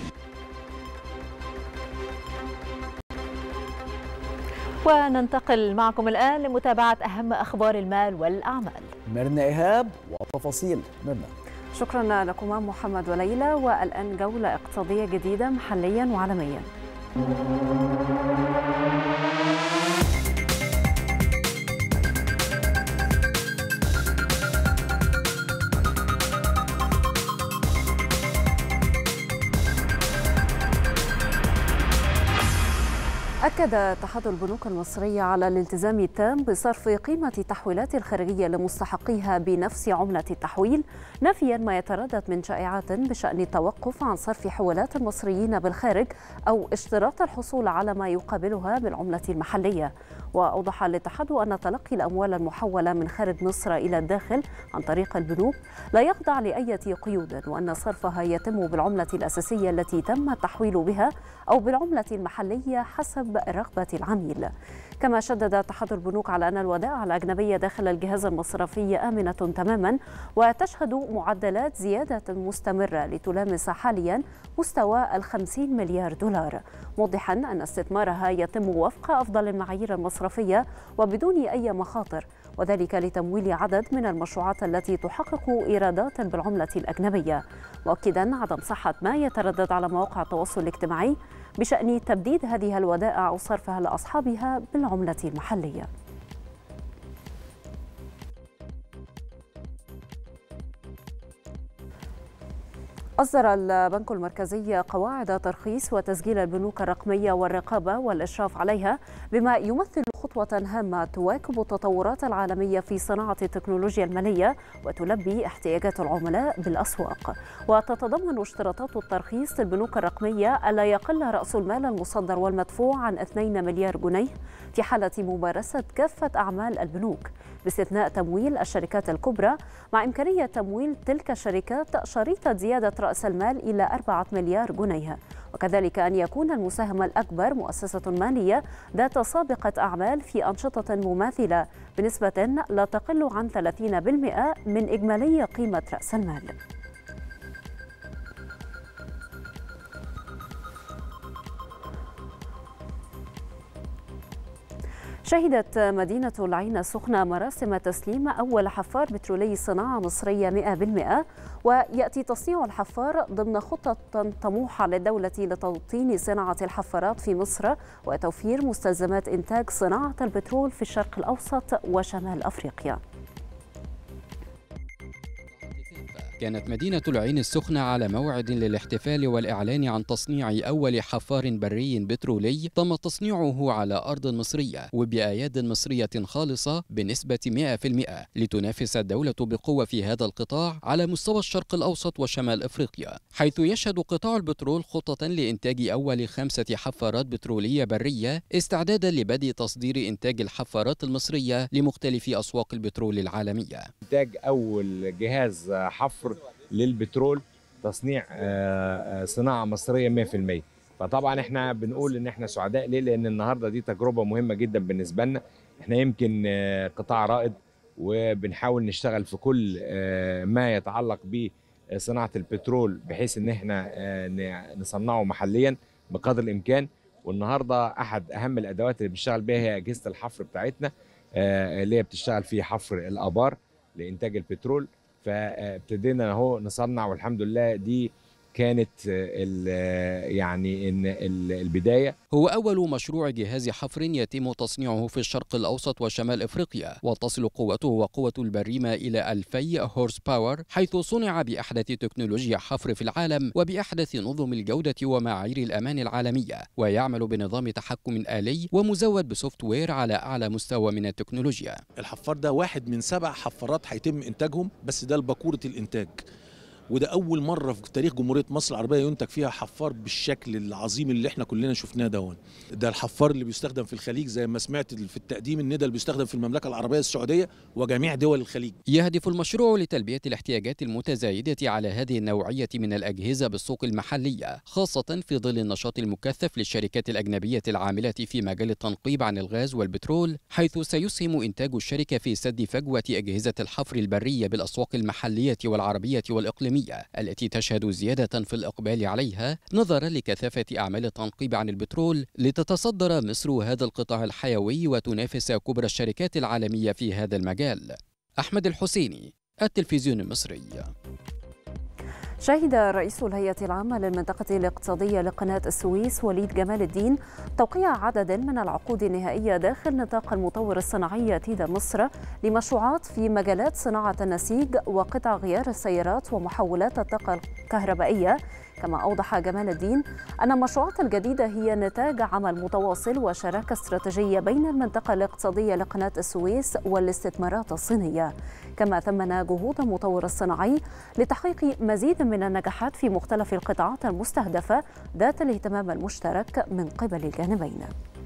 وننتقل معكم الآن لمتابعة أهم أخبار المال والأعمال. ميرنا إيهاب وتفاصيل. ميرنا، شكرا لكما محمد وليلى. والآن جولة اقتصادية جديدة محليا وعالميا. أكد اتحاد البنوك المصرية على الالتزام التام بصرف قيمة التحويلات الخارجية لمستحقيها بنفس عملة التحويل، نافيا ما يتردد من شائعات بشأن التوقف عن صرف حوالات المصريين بالخارج أو اشتراط الحصول على ما يقابلها بالعملة المحلية. وأوضح الاتحاد أن تلقي الأموال المحولة من خارج مصر إلى الداخل عن طريق البنوك لا يخضع لأي قيود، وأن صرفها يتم بالعملة الأساسية التي تم التحويل بها أو بالعملة المحلية حسب رغبة العميل. كما شدد اتحاد البنوك على أن الودائع الأجنبية داخل الجهاز المصرفي آمنة تماما، وتشهد معدلات زيادة مستمرة لتلامس حاليا مستوى الخمسين مليار دولار، موضحا أن استثمارها يتم وفق أفضل المعايير المصرفية وبدون أي مخاطر، وذلك لتمويل عدد من المشروعات التي تحقق إيرادات بالعملة الأجنبية، مؤكدا عدم صحة ما يتردد على مواقع التواصل الاجتماعي بشأن تبديد هذه الودائع أو صرفها لأصحابها بالعملة المحلية. أصدر البنك المركزي قواعد ترخيص وتسجيل البنوك الرقمية والرقابة والإشراف عليها، بما يمثل خطوة هامة تواكب التطورات العالمية في صناعة التكنولوجيا المالية وتلبي احتياجات العملاء بالأسواق. وتتضمن اشتراطات الترخيص للبنوك الرقمية ألا يقل رأس المال المصدر والمدفوع عن اثنين مليار جنيه في حالة ممارسة كافة أعمال البنوك، باستثناء تمويل الشركات الكبرى، مع إمكانية تمويل تلك الشركات شريطة زيادة رأس المال إلى أربعة مليار جنيه، وكذلك أن يكون المساهم الأكبر مؤسسة مالية ذات سابقة أعمال في أنشطة مماثلة بنسبة لا تقل عن ثلاثين بالمئة من إجمالي قيمة رأس المال. شهدت مدينة العين السخنة مراسم تسليم أول حفار بترولي صناعة مصرية مئة بالمئة، ويأتي تصنيع الحفار ضمن خطة طموحة للدولة لتوطين صناعة الحفارات في مصر وتوفير مستلزمات إنتاج صناعة البترول في الشرق الأوسط وشمال أفريقيا. كانت مدينة العين السخنة على موعد للاحتفال والإعلان عن تصنيع أول حفار بري بترولي تم تصنيعه على أرض مصرية وبأياد مصرية خالصة بنسبة مئة بالمئة لتنافس الدولة بقوة في هذا القطاع على مستوى الشرق الأوسط وشمال أفريقيا، حيث يشهد قطاع البترول خطة لإنتاج أول خمسة حفارات بترولية برية استعدادا لبدء تصدير إنتاج الحفارات المصرية لمختلف أسواق البترول العالمية. إنتاج أول جهاز حفر للبترول تصنيع صناعة مصرية مئة بالمئة، فطبعا احنا بنقول ان احنا سعداء ليه؟ لان النهارده دي تجربة مهمة جدا بالنسبة لنا. احنا يمكن قطاع رائد وبنحاول نشتغل في كل ما يتعلق بصناعة البترول بحيث ان احنا نصنعه محليا بقدر الامكان، والنهارده احد اهم الادوات اللي بنشتغل بيها هي اجهزه الحفر بتاعتنا اللي هي بتشتغل في حفر الابار لانتاج البترول. فابتدينا اهو نصنع والحمد لله دي كانت يعني إن البداية. هو أول مشروع جهاز حفر يتم تصنيعه في الشرق الأوسط وشمال إفريقيا، وتصل قوته وقوة البريمة إلى ألفي هورس باور، حيث صنع بأحدث تكنولوجيا حفر في العالم وبأحدث نظم الجودة ومعايير الأمان العالمية، ويعمل بنظام تحكم آلي ومزود بسوفت وير على أعلى مستوى من التكنولوجيا. الحفار ده واحد من سبع حفارات هيتم إنتاجهم، بس ده الباكورة الإنتاج، وده أول مرة في تاريخ جمهورية مصر العربية ينتج فيها حفار بالشكل العظيم اللي احنا كلنا شفناه دون. ده الحفار اللي بيستخدم في الخليج زي ما سمعت في التقديم، ان ده اللي بيستخدم في المملكة العربية السعودية وجميع دول الخليج. يهدف المشروع لتلبية الاحتياجات المتزايدة على هذه النوعية من الأجهزة بالسوق المحلية، خاصة في ظل النشاط المكثف للشركات الأجنبية العاملة في مجال التنقيب عن الغاز والبترول، حيث سيسهم إنتاج الشركة في سد فجوة أجهزة الحفر البرية بالأسواق المحلية والعربية والإقليمية التي تشهد زيادة في الإقبال عليها نظرا لكثافة أعمال التنقيب عن البترول، لتتصدر مصر هذا القطاع الحيوي وتنافس كبرى الشركات العالمية في هذا المجال. أحمد الحسيني، التلفزيون المصري. شهد رئيس الهيئة العامة للمنطقة الاقتصادية لقناة السويس وليد جمال الدين توقيع عدد من العقود النهائية داخل نطاق المطور الصناعي تيدا مصر لمشروعات في مجالات صناعة النسيج وقطع غيار السيارات ومحولات الطاقة الكهربائية. كما أوضح جمال الدين أن المشروعات الجديدة هي نتاج عمل متواصل وشراكة استراتيجية بين المنطقة الاقتصادية لقناة السويس والاستثمارات الصينية. كما ثمن جهود المطور الصناعي لتحقيق مزيد من النجاحات في مختلف القطاعات المستهدفة ذات الاهتمام المشترك من قبل الجانبين.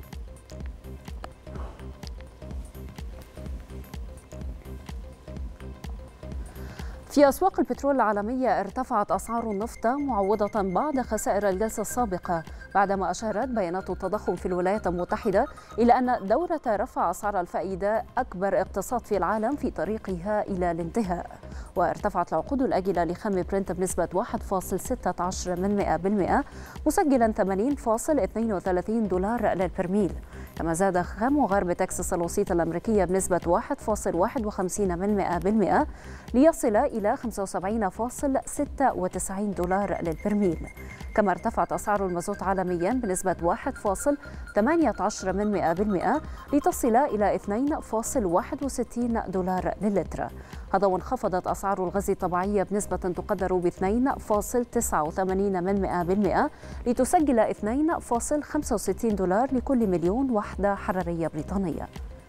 في أسواق البترول العالمية ارتفعت أسعار النفط معوضة بعد خسائر الجلسة السابقة، بعدما أشارت بيانات التضخم في الولايات المتحدة إلى أن دورة رفع أسعار الفائدة أكبر اقتصاد في العالم في طريقها إلى الانتهاء. وارتفعت العقود الآجلة لخام برنت بنسبة واحد فاصل ستة عشر بالمئة مسجلا ثمانين فاصل اثنين وثلاثين دولار للبرميل. كما زاد خام غرب تكساس الوسيط الأمريكية بنسبة واحد فاصل واحد وخمسين بالمئة ليصل إلى خمسة وسبعين فاصل ستة وتسعين دولار للبرميل. كما ارتفعت أسعار المازوت عالميا بنسبة واحد فاصل ثمانية عشر بالمئة لتصل إلى اثنين فاصل واحد وستين دولار للتر. هذا وانخفضت أسعار الغاز الطبيعي بنسبة تقدر ب اثنين فاصل تسعة وثمانين بالمئة لتسجل اثنين فاصل خمسة وستين دولار لكل مليون وحدة حرارية بريطانية.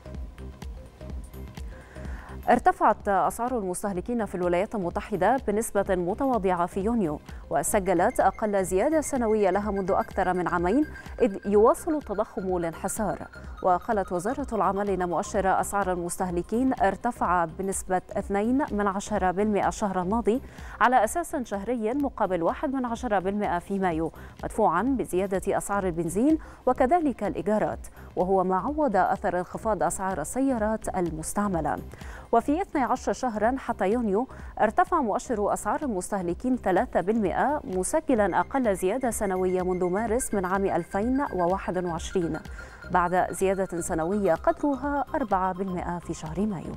ارتفعت أسعار المستهلكين في الولايات المتحدة بنسبة متواضعة في يونيو، وسجلت أقل زيادة سنوية لها منذ أكثر من عامين، إذ يواصل التضخم الانحسار. وقالت وزارة العمل إن مؤشر أسعار المستهلكين ارتفع بنسبة اثنين من عشرة بالمئة الشهر الماضي على أساس شهري مقابل واحد من عشرة بالمئة في مايو، مدفوعا بزيادة أسعار البنزين وكذلك الإيجارات، وهو ما عوض أثر انخفاض أسعار السيارات المستعملة. وفي اثني عشر شهرا حتى يونيو ارتفع مؤشر أسعار المستهلكين ثلاثة بالمئة مسجلا أقل زيادة سنوية منذ مارس من عام ألفين وواحد وعشرين، بعد زيادة سنوية قدرها أربعة بالمئة في شهر مايو.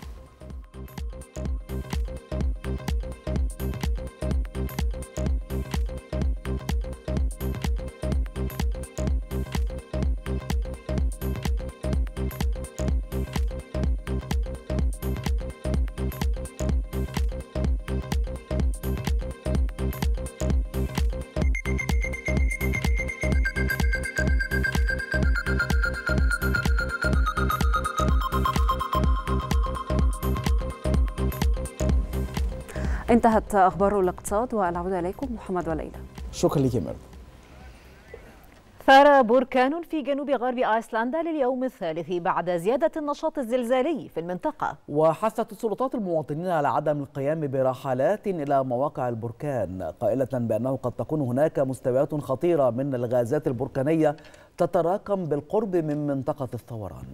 انتهت أخبار الاقتصاد، والعودة إليكم محمد وليلى. شكرا لك مرد. ثار بركان في جنوب غرب آيسلندا لليوم الثالث بعد زيادة النشاط الزلزالي في المنطقة. وحثت السلطات المواطنين على عدم القيام برحلات إلى مواقع البركان، قائلة بأنه قد تكون هناك مستويات خطيرة من الغازات البركانية تتراكم بالقرب من منطقة الثوران.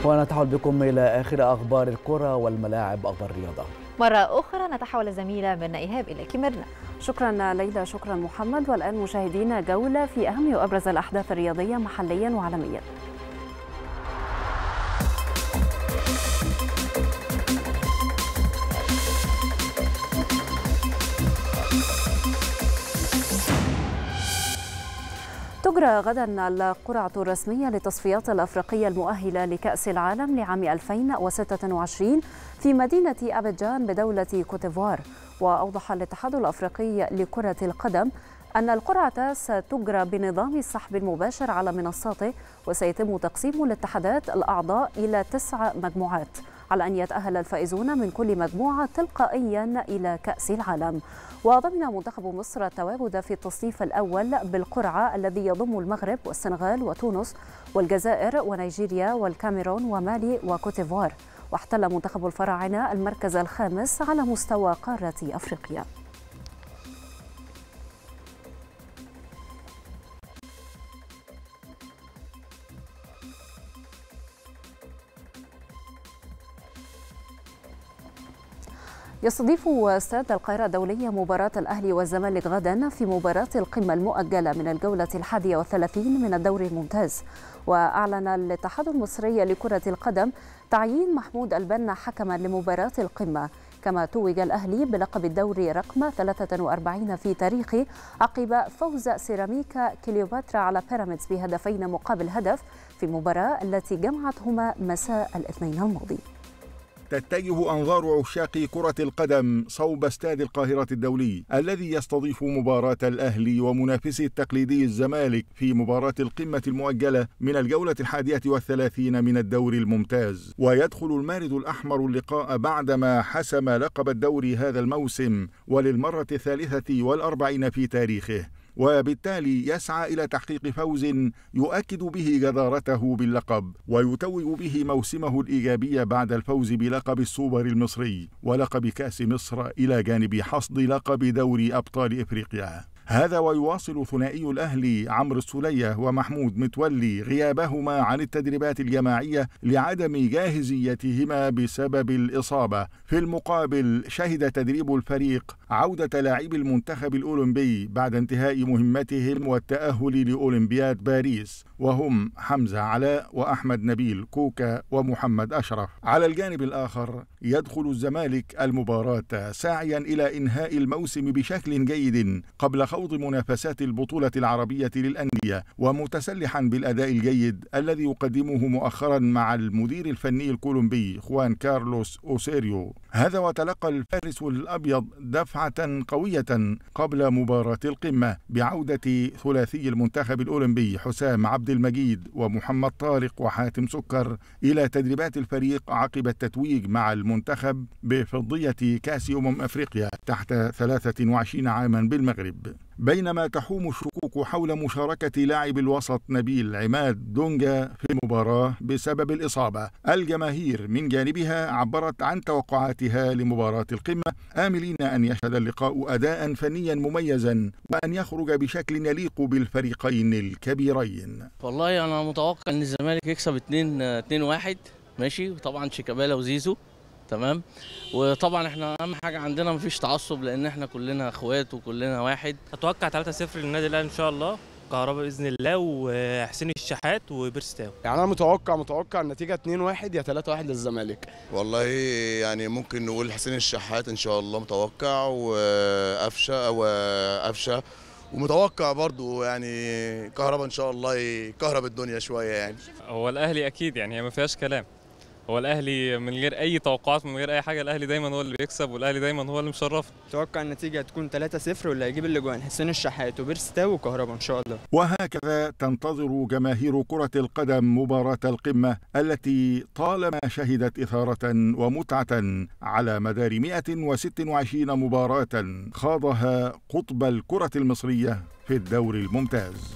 ونتحول بكم إلى آخر أخبار الكرة والملاعب، أخبار الرياضة. مرة أخرى نتحول زميلة ميرنا إيهاب إليك. ميرنا. شكرا ليلى، شكرا محمد. والآن مشاهدينا جولة في أهم وأبرز الأحداث الرياضية محليا وعالميا. تجرى غدا القرعة الرسمية للتصفيات الأفريقية المؤهلة لكأس العالم لعام ألفين وستة وعشرين في مدينة أبيجان بدولة كوتيفوار. وأوضح الاتحاد الأفريقي لكرة القدم أن القرعة ستجرى بنظام السحب المباشر على منصاته، وسيتم تقسيم الاتحادات الأعضاء إلى تسع مجموعات، على أن يتأهل الفائزون من كل مجموعة تلقائيا إلى كأس العالم. وضمن منتخب مصر التواجد في التصنيف الأول بالقرعة الذي يضم المغرب والسنغال وتونس والجزائر ونيجيريا والكاميرون ومالي وكوتيفوار. واحتل منتخب الفراعنة المركز الخامس على مستوى قارة أفريقيا. يستضيف استاد القاهرة الدولية مباراة الأهلي والزمالك غدا في مباراة القمة المؤجلة من الجولة الحادية والثلاثين من الدوري الممتاز. وأعلن الاتحاد المصري لكرة القدم تعيين محمود البنا حكما لمباراة القمة، كما توج الأهلي بلقب الدوري رقم ثلاثة وأربعين في تاريخه عقب فوز سيراميكا كليوباترا على بيراميدز بهدفين مقابل هدف في المباراة التي جمعتهما مساء الاثنين الماضي. تتجه أنظار عشاق كرة القدم صوب استاد القاهرة الدولي الذي يستضيف مباراة الأهلي ومنافسه التقليدي الزمالك في مباراة القمة المؤجلة من الجولة الحادية والثلاثين من الدوري الممتاز. ويدخل المارد الأحمر اللقاء بعدما حسم لقب الدوري هذا الموسم وللمرة الثالثة والأربعين في تاريخه، وبالتالي يسعى إلى تحقيق فوز يؤكد به جدارته باللقب ويتوج به موسمه الإيجابي بعد الفوز بلقب السوبر المصري ولقب كأس مصر إلى جانب حصد لقب دوري أبطال إفريقيا. هذا ويواصل ثنائي الأهلي عمرو السولية ومحمود متولي غيابهما عن التدريبات الجماعية لعدم جاهزيتهما بسبب الإصابة. في المقابل شهد تدريب الفريق عودة لاعبي المنتخب الأولمبي بعد انتهاء مهمتهم والتأهل لأولمبياد باريس، وهم حمزة علاء وأحمد نبيل كوكا ومحمد أشرف. على الجانب الآخر يدخل الزمالك المباراة ساعيا إلى إنهاء الموسم بشكل جيد قبل خوض منافسات البطولة العربية للأندية، ومتسلحا بالأداء الجيد الذي يقدمه مؤخرا مع المدير الفني الكولومبي خوان كارلوس أوسيريو. هذا وتلقى الفارس الأبيض دفعة قوية قبل مباراة القمة بعودة ثلاثي المنتخب الأولمبي حسام عبد المجيد ومحمد طارق وحاتم سكر إلى تدريبات الفريق عقب التتويج مع المنتخب بفضية كأس أمم أفريقيا تحت ثلاثة وعشرين عاما بالمغرب. بينما تحوم الشكوك حول مشاركة لاعب الوسط نبيل عماد دونجا في المباراة بسبب الإصابة، الجماهير من جانبها عبرت عن توقعاتها لمباراة القمة، آملين أن يشهد اللقاء أداء فنيا مميزا وأن يخرج بشكل يليق بالفريقين الكبيرين. والله أنا متوقع أن الزمالك يكسب اتنين واحد ماشي، وطبعا شيكابالا وزيزو تمام. وطبعا احنا اهم حاجه عندنا مفيش تعصب لان احنا كلنا اخوات وكلنا واحد. اتوقع ثلاثة صفر للنادي الاهلي ان شاء الله، كهرباء باذن الله وحسين الشحات وبيرستاو. يعني انا متوقع متوقع النتيجه اتنين واحد يا تلاتة واحد للزمالك. والله يعني ممكن نقول حسين الشحات ان شاء الله متوقع، وقفشه وقفشه ومتوقع برضو يعني كهرباء ان شاء الله يكهرب الدنيا شويه. يعني هو الاهلي اكيد يعني هي ما فيهاش كلام، هو الاهلي من غير اي توقعات من غير اي حاجه، الاهلي دايما هو اللي بيكسب والاهلي دايما هو اللي مشرف. اتوقع النتيجه هتكون ثلاثة صفر واللي هيجيب الاجوان حسين الشحات وبيرستاو وكهرباء ان شاء الله. وهكذا تنتظر جماهير كره القدم مباراه القمه التي طالما شهدت اثاره ومتعه على مدار مئة وستة وعشرين مباراه خاضها قطب الكره المصريه في الدوري الممتاز.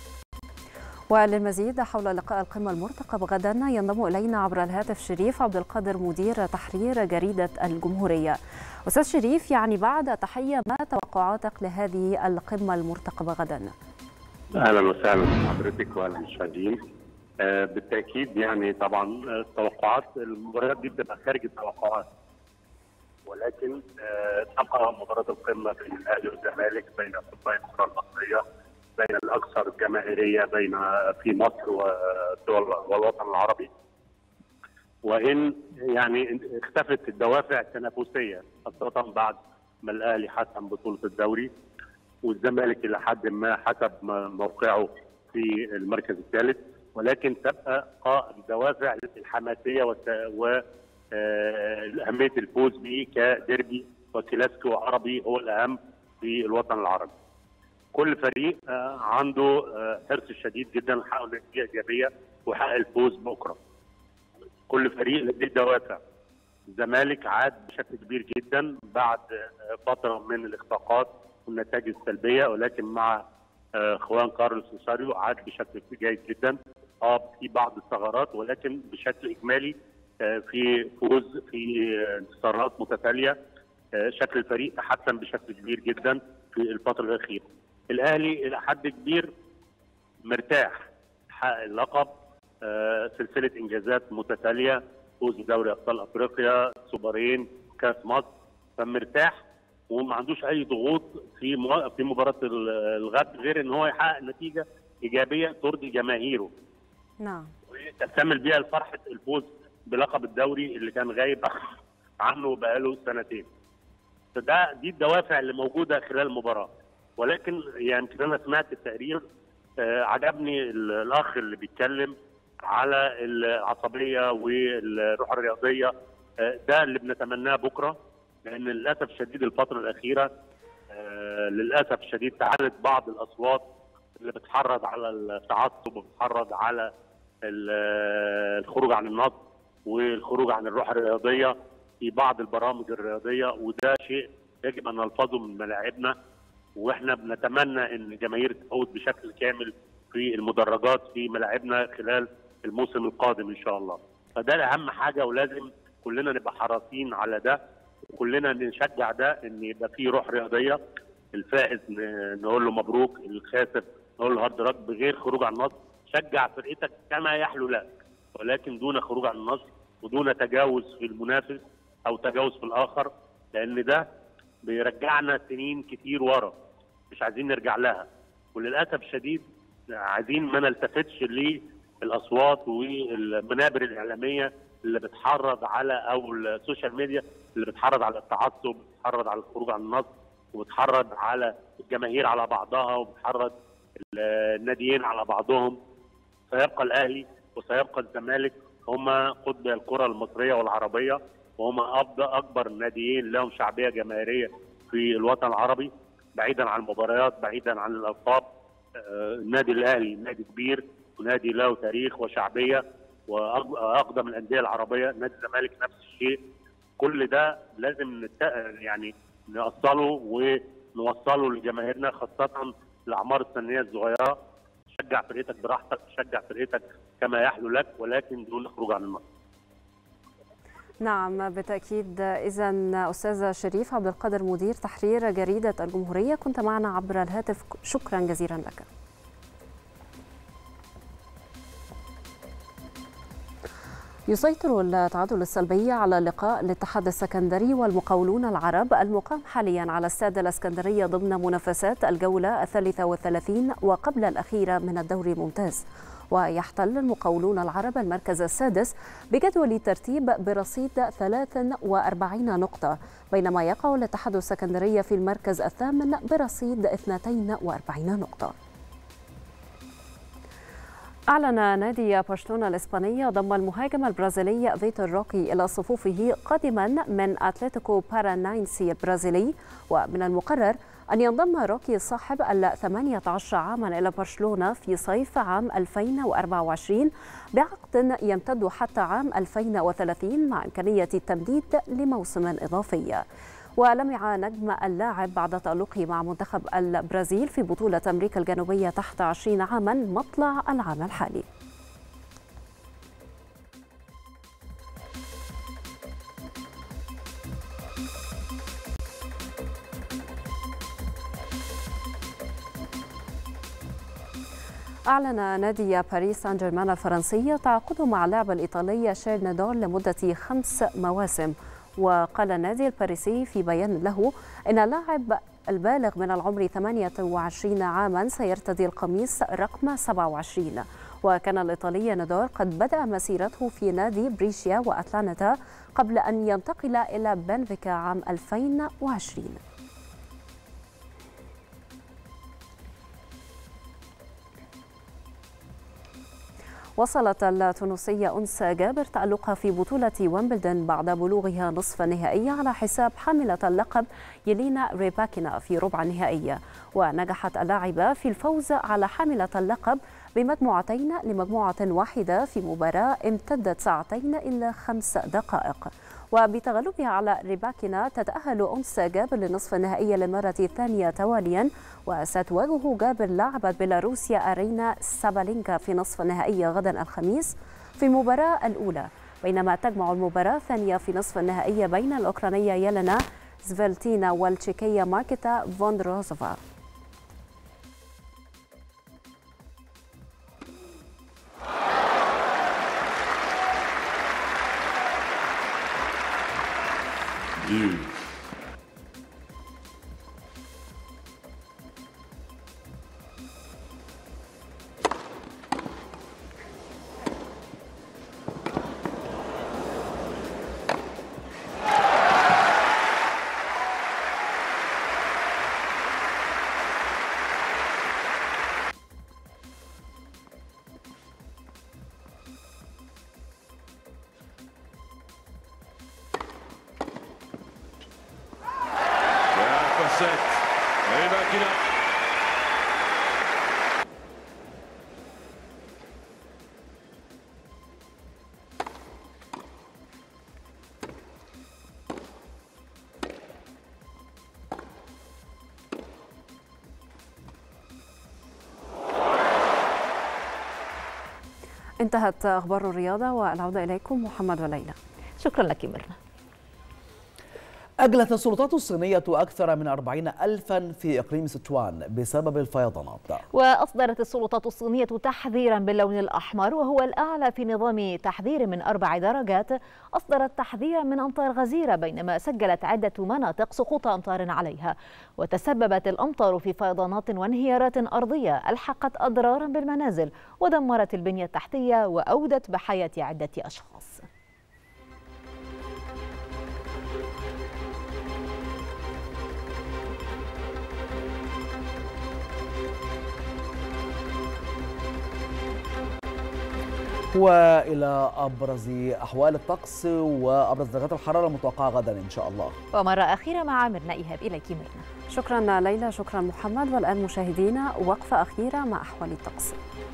وللمزيد حول لقاء القمة المرتقب غدا ينضم إلينا عبر الهاتف شريف عبد القادر مدير تحرير جريدة الجمهورية. أستاذ شريف، يعني بعد تحية، ما توقعاتك لهذه القمة المرتقبة غدا؟ أهلا وسهلا بحضرتك والمشاهدين. بالتاكيد يعني طبعا التوقعات المباريات دي بتبقى خارج التوقعات، ولكن تبقى مباراه القمه بين الاهلي والزمالك، بين قطبي الكره المصريه، بين الاكثر جماهيريه بين في مصر والدول والوطن العربي. وان يعني اختفت الدوافع التنافسيه خاصه بعد ما الاهلي حسم بطوله الدوري والزمالك الى حد ما حسب موقعه في المركز الثالث، ولكن تبقى الدوافع الحماسيه واهميه الفوز به كديربي وكلاسيكو عربي هو الاهم في الوطن العربي. كل فريق عنده حرص شديد جدا لحقق نتيجه ايجابيه وحقق الفوز بكره. كل فريق لديه دوافع. الزمالك عاد بشكل كبير جدا بعد فتره من الاخفاقات والنتائج السلبيه، ولكن مع خوان كارلوس اوساريو عاد بشكل جيد جدا. اه في بعض الثغرات ولكن بشكل اجمالي في فوز في انتصارات متتاليه. شكل الفريق تحسن بشكل كبير جدا في الفتره الاخيره. الاهلي الى حد كبير مرتاح، حقق اللقب، سلسله انجازات متتاليه، فوز بدوري ابطال افريقيا، سوبرين، كاس مصر، فمرتاح وما عندوش اي ضغوط في في مباراه الغد غير ان هو يحقق نتيجه ايجابيه ترضي جماهيره. نعم. وتكتمل بيها فرحه الفوز بلقب الدوري اللي كان غايب عنه بقاله سنتين. فده دي الدوافع اللي موجوده خلال المباراه. ولكن يعني انا سمعت التقرير آه عجبني الاخ اللي بيتكلم على العصبيه والروح الرياضيه، آه ده اللي بنتمناه بكره، لان للاسف الشديد الفتره الاخيره آه للاسف الشديد تعالت بعض الاصوات اللي بتحرض على التعصب وبتحرض على الخروج عن النص والخروج عن الروح الرياضيه في بعض البرامج الرياضيه، وده شيء يجب ان نلفظه من ملاعبنا. واحنا بنتمنى ان الجماهير تعود بشكل كامل في المدرجات في ملاعبنا خلال الموسم القادم ان شاء الله. فده اهم حاجه ولازم كلنا نبقى حريصين على ده، وكلنا نشجع ده ان يبقى فيه روح رياضيه. الفائز نقول له مبروك، الخاسر نقول له هارد لك، بغير خروج عن النص. شجع فرقتك كما يحلو لك، ولكن دون خروج عن النص ودون تجاوز في المنافس او تجاوز في الاخر، لان ده بيرجعنا سنين كتير ورا مش عايزين نرجع لها. وللاسف الشديد عايزين ما نلتفتش للاصوات والمنابر الاعلاميه اللي بتحرض على او السوشيال ميديا اللي بتحرض على التعصب، بتحرض على الخروج عن النص، وبتحرض على الجماهير على بعضها، وبتحرض الناديين على بعضهم. سيبقى الاهلي وسيبقى الزمالك هما قطب الكره المصريه والعربيه، وهما اكبر ناديين لهم شعبيه جماهيريه في الوطن العربي، بعيدا عن المباريات، بعيدا عن الالقاب. النادي الاهلي نادي كبير ونادي له تاريخ وشعبيه واقدم الانديه العربيه. نادي الزمالك نفس الشيء. كل ده لازم نت... يعني نوصله ونوصله لجماهيرنا، خاصه الاعمار السنيه الصغيره. شجع فرقتك براحتك، شجع فرقتك كما يحلو لك، ولكن دون خروج عن النص. نعم بالتأكيد. إذا أستاذ شريف عبد القادر مدير تحرير جريدة الجمهورية كنت معنا عبر الهاتف، شكرا جزيلا لك. يسيطر التعادل السلبي على لقاء الاتحاد السكندري والمقاولون العرب المقام حاليا على استاد الاسكندرية ضمن منافسات الجولة الثالثة والثلاثين وقبل الأخيرة من الدوري الممتاز. ويحتل المقاولون العرب المركز السادس بجدول ترتيب برصيد ثلاث وأربعين نقطة، بينما يقع الاتحاد السكندري في المركز الثامن برصيد اثنتين وأربعين نقطة. أعلن نادي برشلونة الإسباني ضم المهاجم البرازيلي فيتور روكي إلى صفوفه قادما من أتلتيكو باراناينسي البرازيلي، ومن المقرر أن ينضم روكي صاحب الثمانية عشر عاما إلى برشلونة في صيف عام ألفين وأربعة وعشرين بعقد يمتد حتى عام ألفين وثلاثين مع إمكانية التمديد لموسم إضافي. ولمع نجم اللاعب بعد تألقه مع منتخب البرازيل في بطولة أمريكا الجنوبية تحت عشرين عاما مطلع العام الحالي. أعلن نادي باريس سان جيرمان الفرنسي تعاقده مع اللاعب الإيطالي شير نادال لمدة خمس مواسم. وقال النادي الباريسي في بيان له إن اللاعب البالغ من العمر ثمانية وعشرين عاما سيرتدي القميص رقم سبعة وعشرين. وكان الإيطالي نادال قد بدأ مسيرته في نادي بريشيا وأتلانتا قبل أن ينتقل إلى بنفيكا عام ألفين وعشرين. وصلت التونسية أنس جابر تألقها في بطولة ويمبلدون بعد بلوغها نصف النهائي على حساب حاملة اللقب يلينا ريباكينا في ربع النهائي. ونجحت اللاعبة في الفوز على حاملة اللقب بمجموعتين لمجموعة واحدة في مباراة امتدت ساعتين إلى خمس دقائق. وبتغلبها على ريباكينا تتأهل أنس جابر لنصف النهائي للمرة الثانية تواليا، وستواجه جابر لاعبة بيلاروسيا أرينا سابالينكا في نصف النهائي غدا الخميس في المباراة الأولى، بينما تجمع المباراة الثانية في نصف النهائي بين الأوكرانية يلنا سفيلتينا والتشيكية ماركيتا فوندروزوفا. انتهت أخبار الرياضة، والعودة إليكم محمد وليلى. شكرا لك مرنا. أجلت السلطات الصينية أكثر من أربعين ألفا في إقليم سيتوان بسبب الفيضانات. وأصدرت السلطات الصينية تحذيرا باللون الأحمر وهو الأعلى في نظام تحذير من أربع درجات. أصدرت تحذيرا من أمطار غزيرة، بينما سجلت عدة مناطق سقوط أمطار عليها. وتسببت الأمطار في فيضانات وانهيارات أرضية ألحقت أضرارا بالمنازل ودمرت البنية التحتية وأودت بحياة عدة أشخاص. وإلى أبرز أحوال الطقس وأبرز درجات الحرارة المتوقعة غدا إن شاء الله. ومرة أخيرة مع ميرنا إيهاب. إليك ميرنا. شكرا ليلى، شكرا محمد. والآن مشاهدينا وقفة أخيرة مع أحوال الطقس.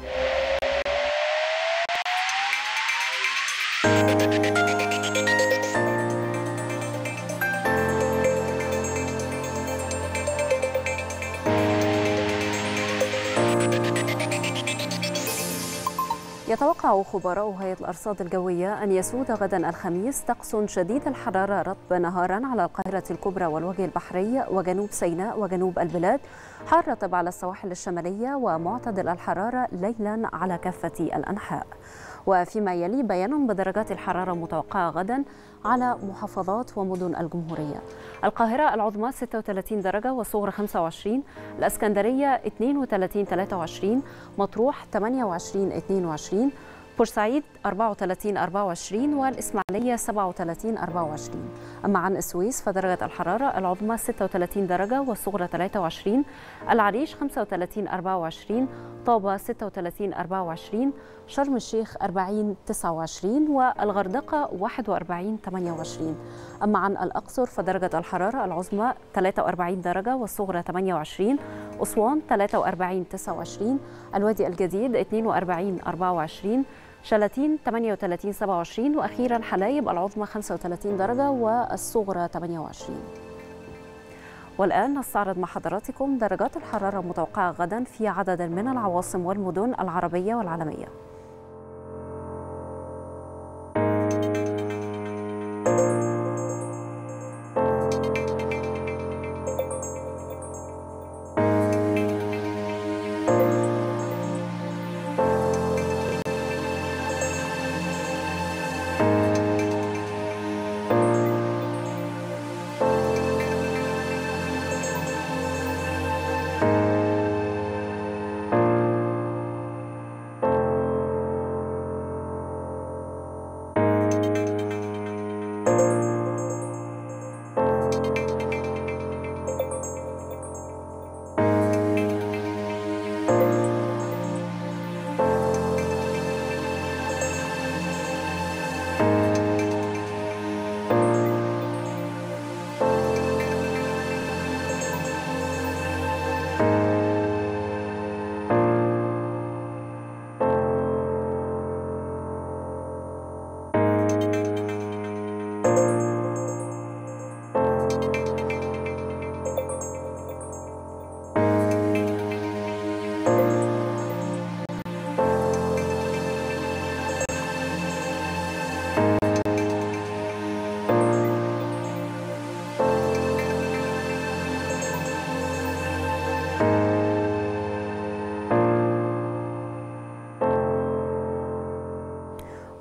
يتوقع خبراء هيئة الأرصاد الجوية أن يسود غدا الخميس طقس شديد الحرارة رطب نهارا على القاهرة الكبرى والوجه البحري وجنوب سيناء وجنوب البلاد، حار رطب على السواحل الشمالية، ومعتدل الحرارة ليلا على كافة الأنحاء. وفيما يلي بيان بدرجات الحرارة المتوقعة غدا على محافظات ومدن الجمهورية: القاهرة العظمى ستة وثلاثين درجة والصغرى خمسة وعشرين، الإسكندرية اثنين وثلاثين ثلاثة وعشرين، مطروح ثمانية وعشرين اثنين وعشرين، بورسعيد أربعة وثلاثين أربعة وعشرين، والإسماعيلية سبعة وثلاثين أربعة وعشرين. أما عن السويس فدرجة الحرارة العظمى ستة وثلاثين درجة والصغرى ثلاثة وعشرين، العريش خمسة وثلاثين أربعة وعشرين، طابة ستة وثلاثين أربعة وعشرين، شرم الشيخ أربعين تسعة وعشرين، والغردقة واحد وأربعين ثمانية وعشرين. أما عن الأقصر فدرجة الحرارة العظمى ثلاثة وأربعين درجة والصغرى ثمانية وعشرين، أسوان ثلاثة وأربعين تسعة وعشرين، الوادي الجديد اثنين وأربعين أربعة وعشرين، شلاتين ثمانية وثلاثين سبعة وعشرين، وأخيرا حلايب العظمى خمسة وثلاثين درجة والصغرى ثمانية وعشرين. والآن نستعرض مع حضراتكم درجات الحرارة المتوقعة غدا في عدد من العواصم والمدن العربية والعالمية.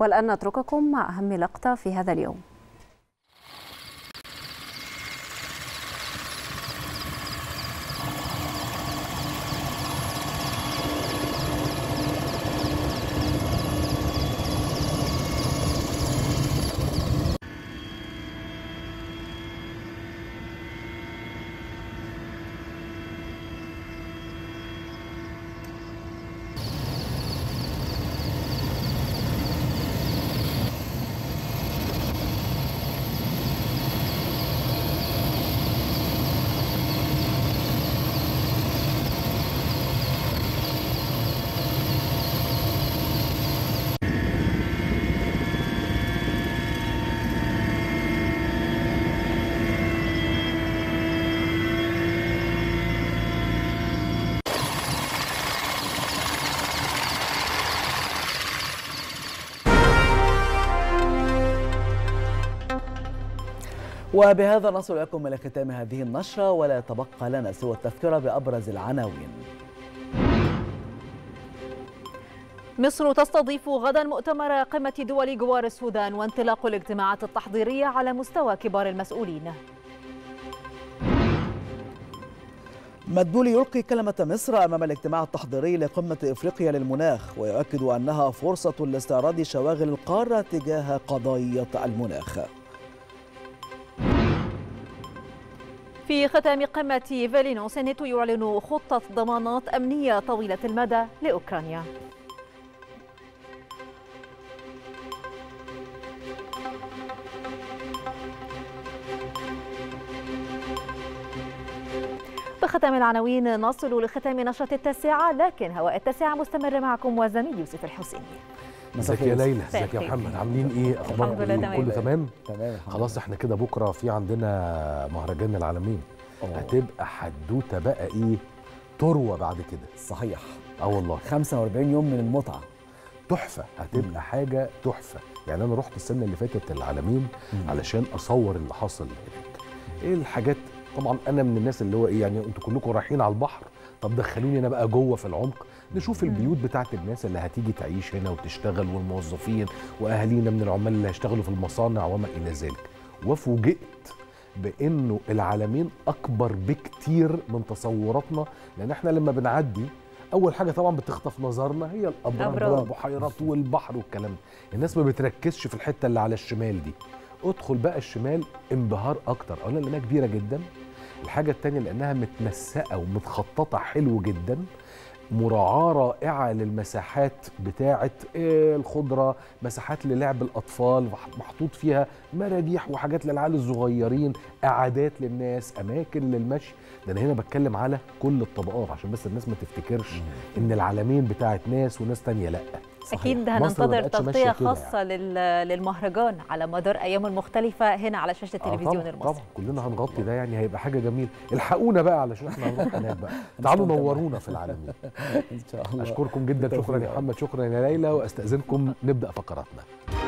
والآن نترككم مع أهم لقطة في هذا اليوم. وبهذا نصل لكم إلى ختام هذه النشرة، ولا يتبقى لنا سوى التذكرة بأبرز العناوين. مصر تستضيف غدا مؤتمر قمة دول جوار السودان وانطلاق الاجتماعات التحضيرية على مستوى كبار المسؤولين. مدبولي يلقي كلمة مصر أمام الاجتماع التحضيري لقمة إفريقيا للمناخ، ويؤكد أنها فرصة لاستعراض شواغل القارة تجاه قضية المناخ. في ختام قمة فيلنيوس الناتو يعلن خطة ضمانات أمنية طويلة المدى لأوكرانيا. بختام العناوين نصل لختام نشرة التاسعة، لكن هواء التاسعة مستمر معكم وزميل يوسف الحسيني. ازيك يا ليلى؟ ازيك يا محمد؟ عاملين ايه؟ اخباركم ايه؟ كله تمام؟ تمام. خلاص احنا كده بكره في عندنا مهرجان العالمين. أوه. هتبقى حدوته بقى ايه؟ تروى بعد كده. صحيح. اه والله خمسة وأربعين يوم من المتعه. تحفه، هتبقى مم. حاجه تحفه. يعني انا رحت السنه اللي فاتت العالمين مم. علشان اصور اللي حصل هناك. ايه الحاجات؟ طبعا انا من الناس اللي هو ايه، يعني انتوا كلكم رايحين على البحر، طب دخلوني انا بقى جوه في العمق، نشوف البيوت بتاعت الناس اللي هتيجي تعيش هنا وتشتغل، والموظفين واهالينا من العمال اللي هيشتغلوا في المصانع وما الى ذلك. وفوجئت بانه العالمين اكبر بكتير من تصوراتنا، لان احنا لما بنعدي اول حاجه طبعا بتخطف نظرنا هي الابراج والبحيرات والبحر والكلام ده. الناس ما بتركزش في الحته اللي على الشمال دي. ادخل بقى الشمال، انبهار اكتر. اولا لانها كبيره جدا، الحاجه الثانيه لانها متنسقه ومتخططه حلو جدا، مراعاه رائعه للمساحات بتاعه الخضره، مساحات للعب الاطفال محطوط فيها مراجيح وحاجات للعيال الصغيرين، قعدات للناس، اماكن للمشي. ده انا هنا بتكلم على كل الطبقات عشان بس الناس ما تفتكرش ان العالمين بتاعه ناس وناس تانية. لا صحيح. اكيد هننتظر تغطيه خاصه يعني للمهرجان على مدار ايامه المختلفه هنا على شاشه التلفزيون آه المصري. طبعا كلنا هنغطي ده، يعني هيبقى حاجه جميله. الحقونا بقى علشان احنا هنروح هناك بقى. تعالوا نورونا في العالمين ان شاء الله. اشكركم جدا. شكرا يا محمد، شكرا يا ليلى، واستاذنكم نبدا فقراتنا.